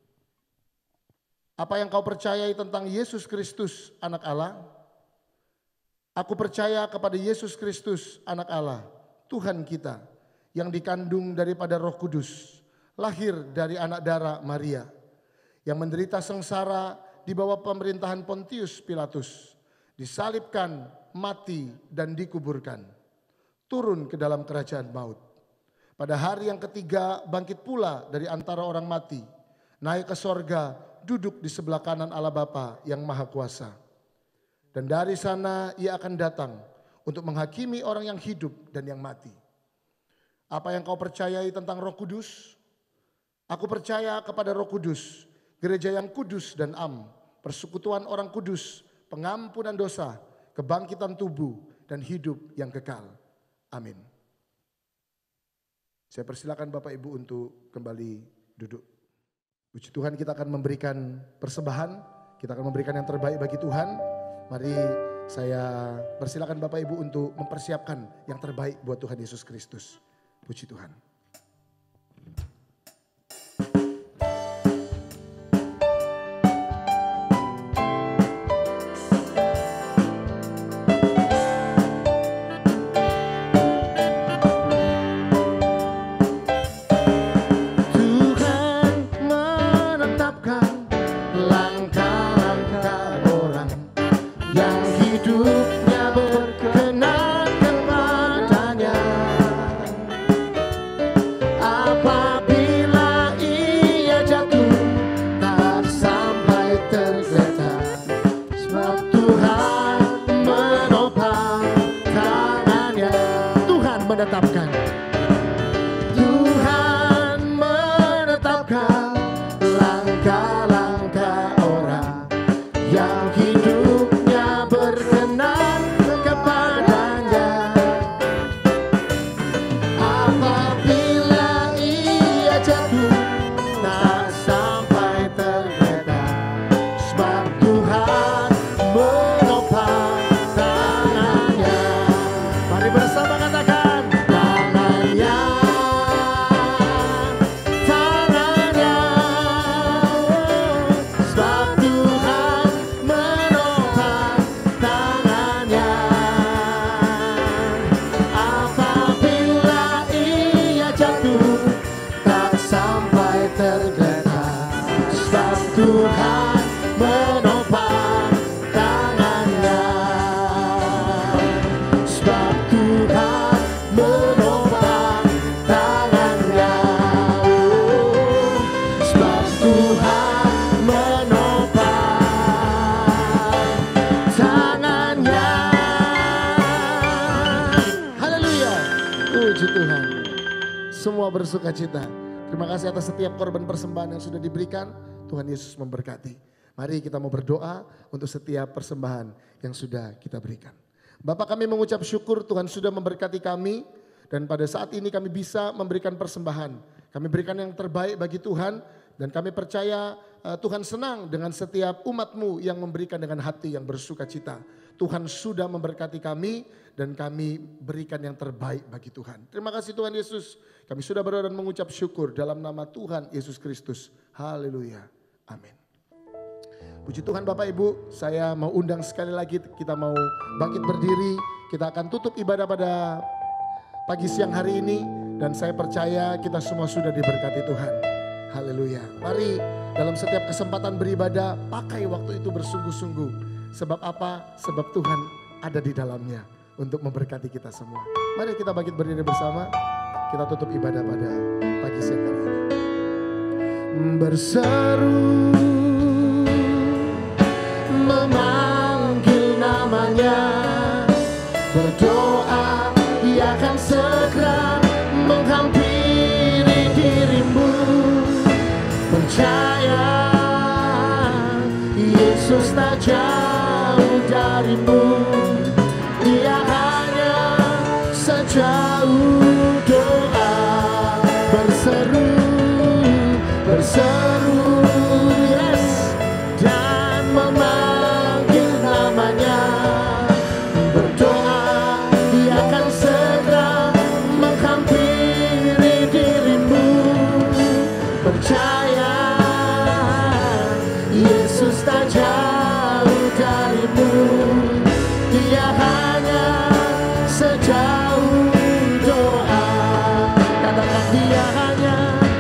Apa yang kau percayai tentang Yesus Kristus, anak Allah? Aku percaya kepada Yesus Kristus, anak Allah, Tuhan kita, yang dikandung daripada Roh Kudus, lahir dari anak darah Maria, yang menderita sengsara di bawah pemerintahan Pontius Pilatus, disalibkan, mati dan dikuburkan, turun ke dalam kerajaan maut. Pada hari yang ketiga bangkit pula dari antara orang mati, naik ke sorga, duduk di sebelah kanan Allah Bapa yang Maha Kuasa. Dan dari sana ia akan datang untuk menghakimi orang yang hidup dan yang mati. Apa yang kau percayai tentang Roh Kudus? Aku percaya kepada Roh Kudus, gereja yang kudus dan am, persekutuan orang kudus, pengampunan dosa, kebangkitan tubuh, dan hidup yang kekal. Amin. Saya persilakan Bapak Ibu untuk kembali duduk. Puji Tuhan, kita akan memberikan persembahan, kita akan memberikan yang terbaik bagi Tuhan. Mari saya persilakan Bapak Ibu untuk mempersiapkan yang terbaik buat Tuhan Yesus Kristus. Puji Tuhan. Bersukacita. Terima kasih atas setiap korban persembahan yang sudah diberikan. Tuhan Yesus memberkati. Mari kita mau berdoa untuk setiap persembahan yang sudah kita berikan. Bapak, kami mengucap syukur Tuhan sudah memberkati kami. Dan pada saat ini kami bisa memberikan persembahan. Kami berikan yang terbaik bagi Tuhan. Dan kami percaya Tuhan senang dengan setiap umat-Mu yang memberikan dengan hati yang bersukacita. Tuhan sudah memberkati kami dan kami berikan yang terbaik bagi Tuhan. Terima kasih Tuhan Yesus. Kami sudah berdoa dan mengucap syukur dalam nama Tuhan Yesus Kristus. Haleluya. Amin. Puji Tuhan Bapak Ibu, saya mau undang sekali lagi, kita mau bangkit berdiri. Kita akan tutup ibadah pada pagi siang hari ini. Dan saya percaya kita semua sudah diberkati Tuhan. Haleluya. Mari dalam setiap kesempatan beribadah, pakai waktu itu bersungguh-sungguh. Sebab apa? Sebab Tuhan ada di dalamnya untuk memberkati kita semua. Mari kita bangkit berdiri bersama. Kita tutup ibadah pada pagi siang hari ini. berseru memanggil namanya, berdoa Dia akan segera menghampiri dirimu. Percaya Yesus tak jauh darimu, Dia hanya sejauh doa. Berseru, yes, dan memanggil namanya, berdoa Dia akan segera menghampiri dirimu. Percaya Yesus tak jauh darimu, Dia hanya sejauh doa. Katakan Dia hanya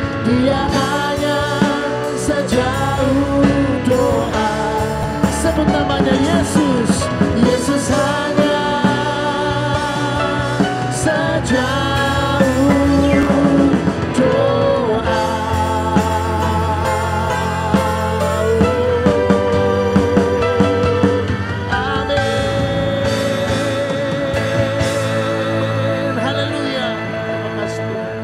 sejauh doa. Sebut namanya Yesus, Yesus hanya sejauh doa. Amin. Haleluya. Terima kasih Tuhan.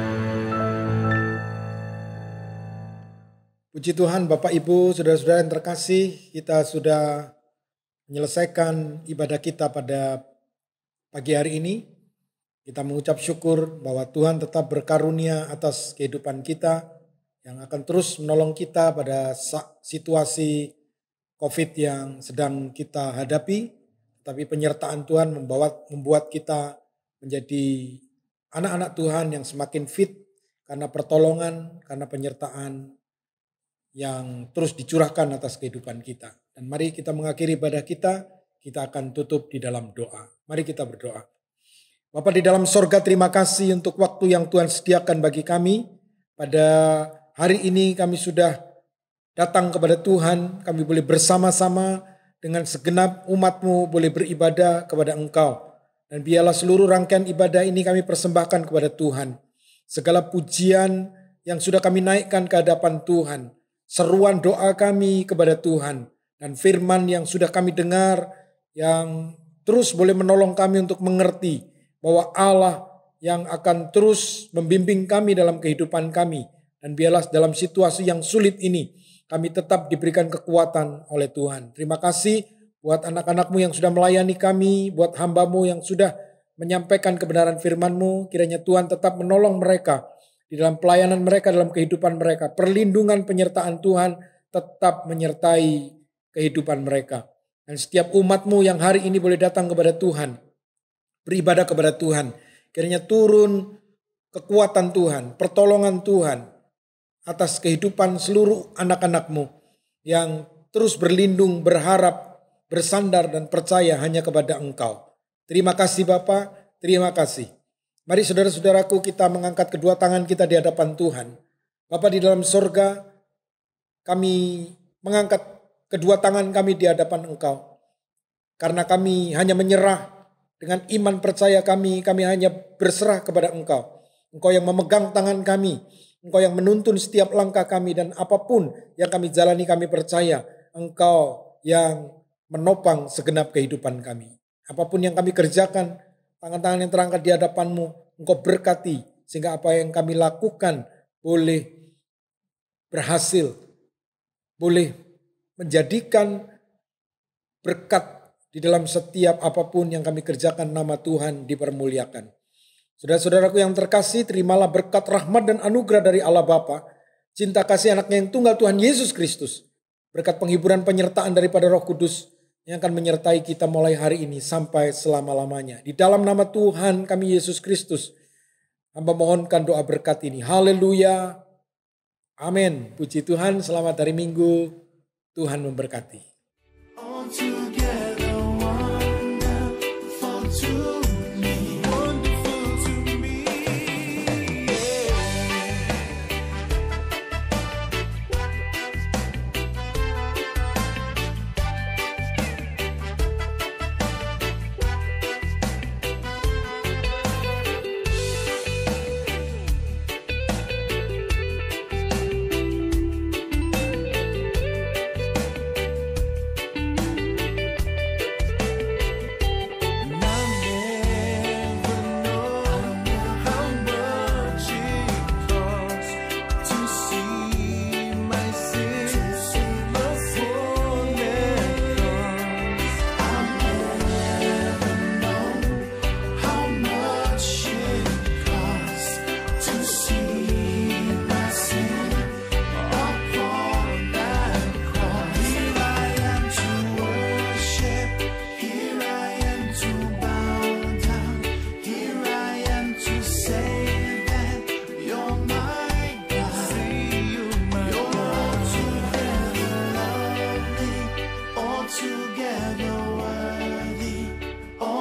Puji Tuhan, Bapak Ibu, saudara-saudara yang terkasih, kita sudah menyelesaikan ibadah kita pada pagi hari ini. Kita mengucap syukur bahwa Tuhan tetap berkarunia atas kehidupan kita, yang akan terus menolong kita pada situasi COVID yang sedang kita hadapi. Tapi penyertaan Tuhan membuat kita menjadi anak-anak Tuhan yang semakin fit karena pertolongan, karena penyertaan yang terus dicurahkan atas kehidupan kita. Dan mari kita mengakhiri ibadah kita akan tutup di dalam doa. Mari kita berdoa. Bapa di dalam sorga, terima kasih untuk waktu yang Tuhan sediakan bagi kami. Pada hari ini kami sudah datang kepada Tuhan, kami boleh bersama-sama dengan segenap umat-Mu boleh beribadah kepada Engkau. Dan biarlah seluruh rangkaian ibadah ini kami persembahkan kepada Tuhan. Segala pujian yang sudah kami naikkan ke hadapan Tuhan, seruan doa kami kepada Tuhan, dan firman yang sudah kami dengar yang terus boleh menolong kami untuk mengerti bahwa Allah yang akan terus membimbing kami dalam kehidupan kami. Dan biarlah dalam situasi yang sulit ini kami tetap diberikan kekuatan oleh Tuhan. Terima kasih buat anak-anak-Mu yang sudah melayani kami, buat hamba-Mu yang sudah menyampaikan kebenaran firman-Mu. Kiranya Tuhan tetap menolong mereka di dalam pelayanan mereka, dalam kehidupan mereka. Perlindungan penyertaan Tuhan tetap menyertai kehidupan mereka. Dan setiap umat-Mu yang hari ini boleh datang kepada Tuhan, beribadah kepada Tuhan, kiranya turun kekuatan Tuhan, pertolongan Tuhan atas kehidupan seluruh anak-anak-Mu yang terus berlindung, berharap, bersandar dan percaya hanya kepada Engkau. Terima kasih Bapa, terima kasih. Mari saudara-saudaraku, kita mengangkat kedua tangan kita di hadapan Tuhan. Bapa di dalam sorga, kami mengangkat kedua tangan kami di hadapan Engkau. Karena kami hanya menyerah dengan iman percaya kami hanya berserah kepada Engkau. Engkau yang memegang tangan kami, Engkau yang menuntun setiap langkah kami, dan apapun yang kami jalani kami percaya Engkau yang menopang segenap kehidupan kami. Apapun yang kami kerjakan, tangan-tangan yang terangkat di hadapan-Mu, Engkau berkati sehingga apa yang kami lakukan boleh berhasil, boleh menjadikan berkat di dalam setiap apapun yang kami kerjakan, nama Tuhan dipermuliakan. Saudara-saudaraku yang terkasih, terimalah berkat rahmat dan anugerah dari Allah Bapa, cinta kasih anaknya yang tunggal Tuhan Yesus Kristus, berkat penghiburan penyertaan daripada Roh Kudus yang akan menyertai kita mulai hari ini sampai selama-lamanya. Di dalam nama Tuhan kami Yesus Kristus, hamba mohonkan doa berkat ini. Haleluya. Amin. Puji Tuhan, selamat hari Minggu. Tuhan memberkati.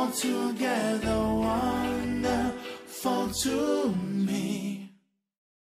altogether wonderful to me.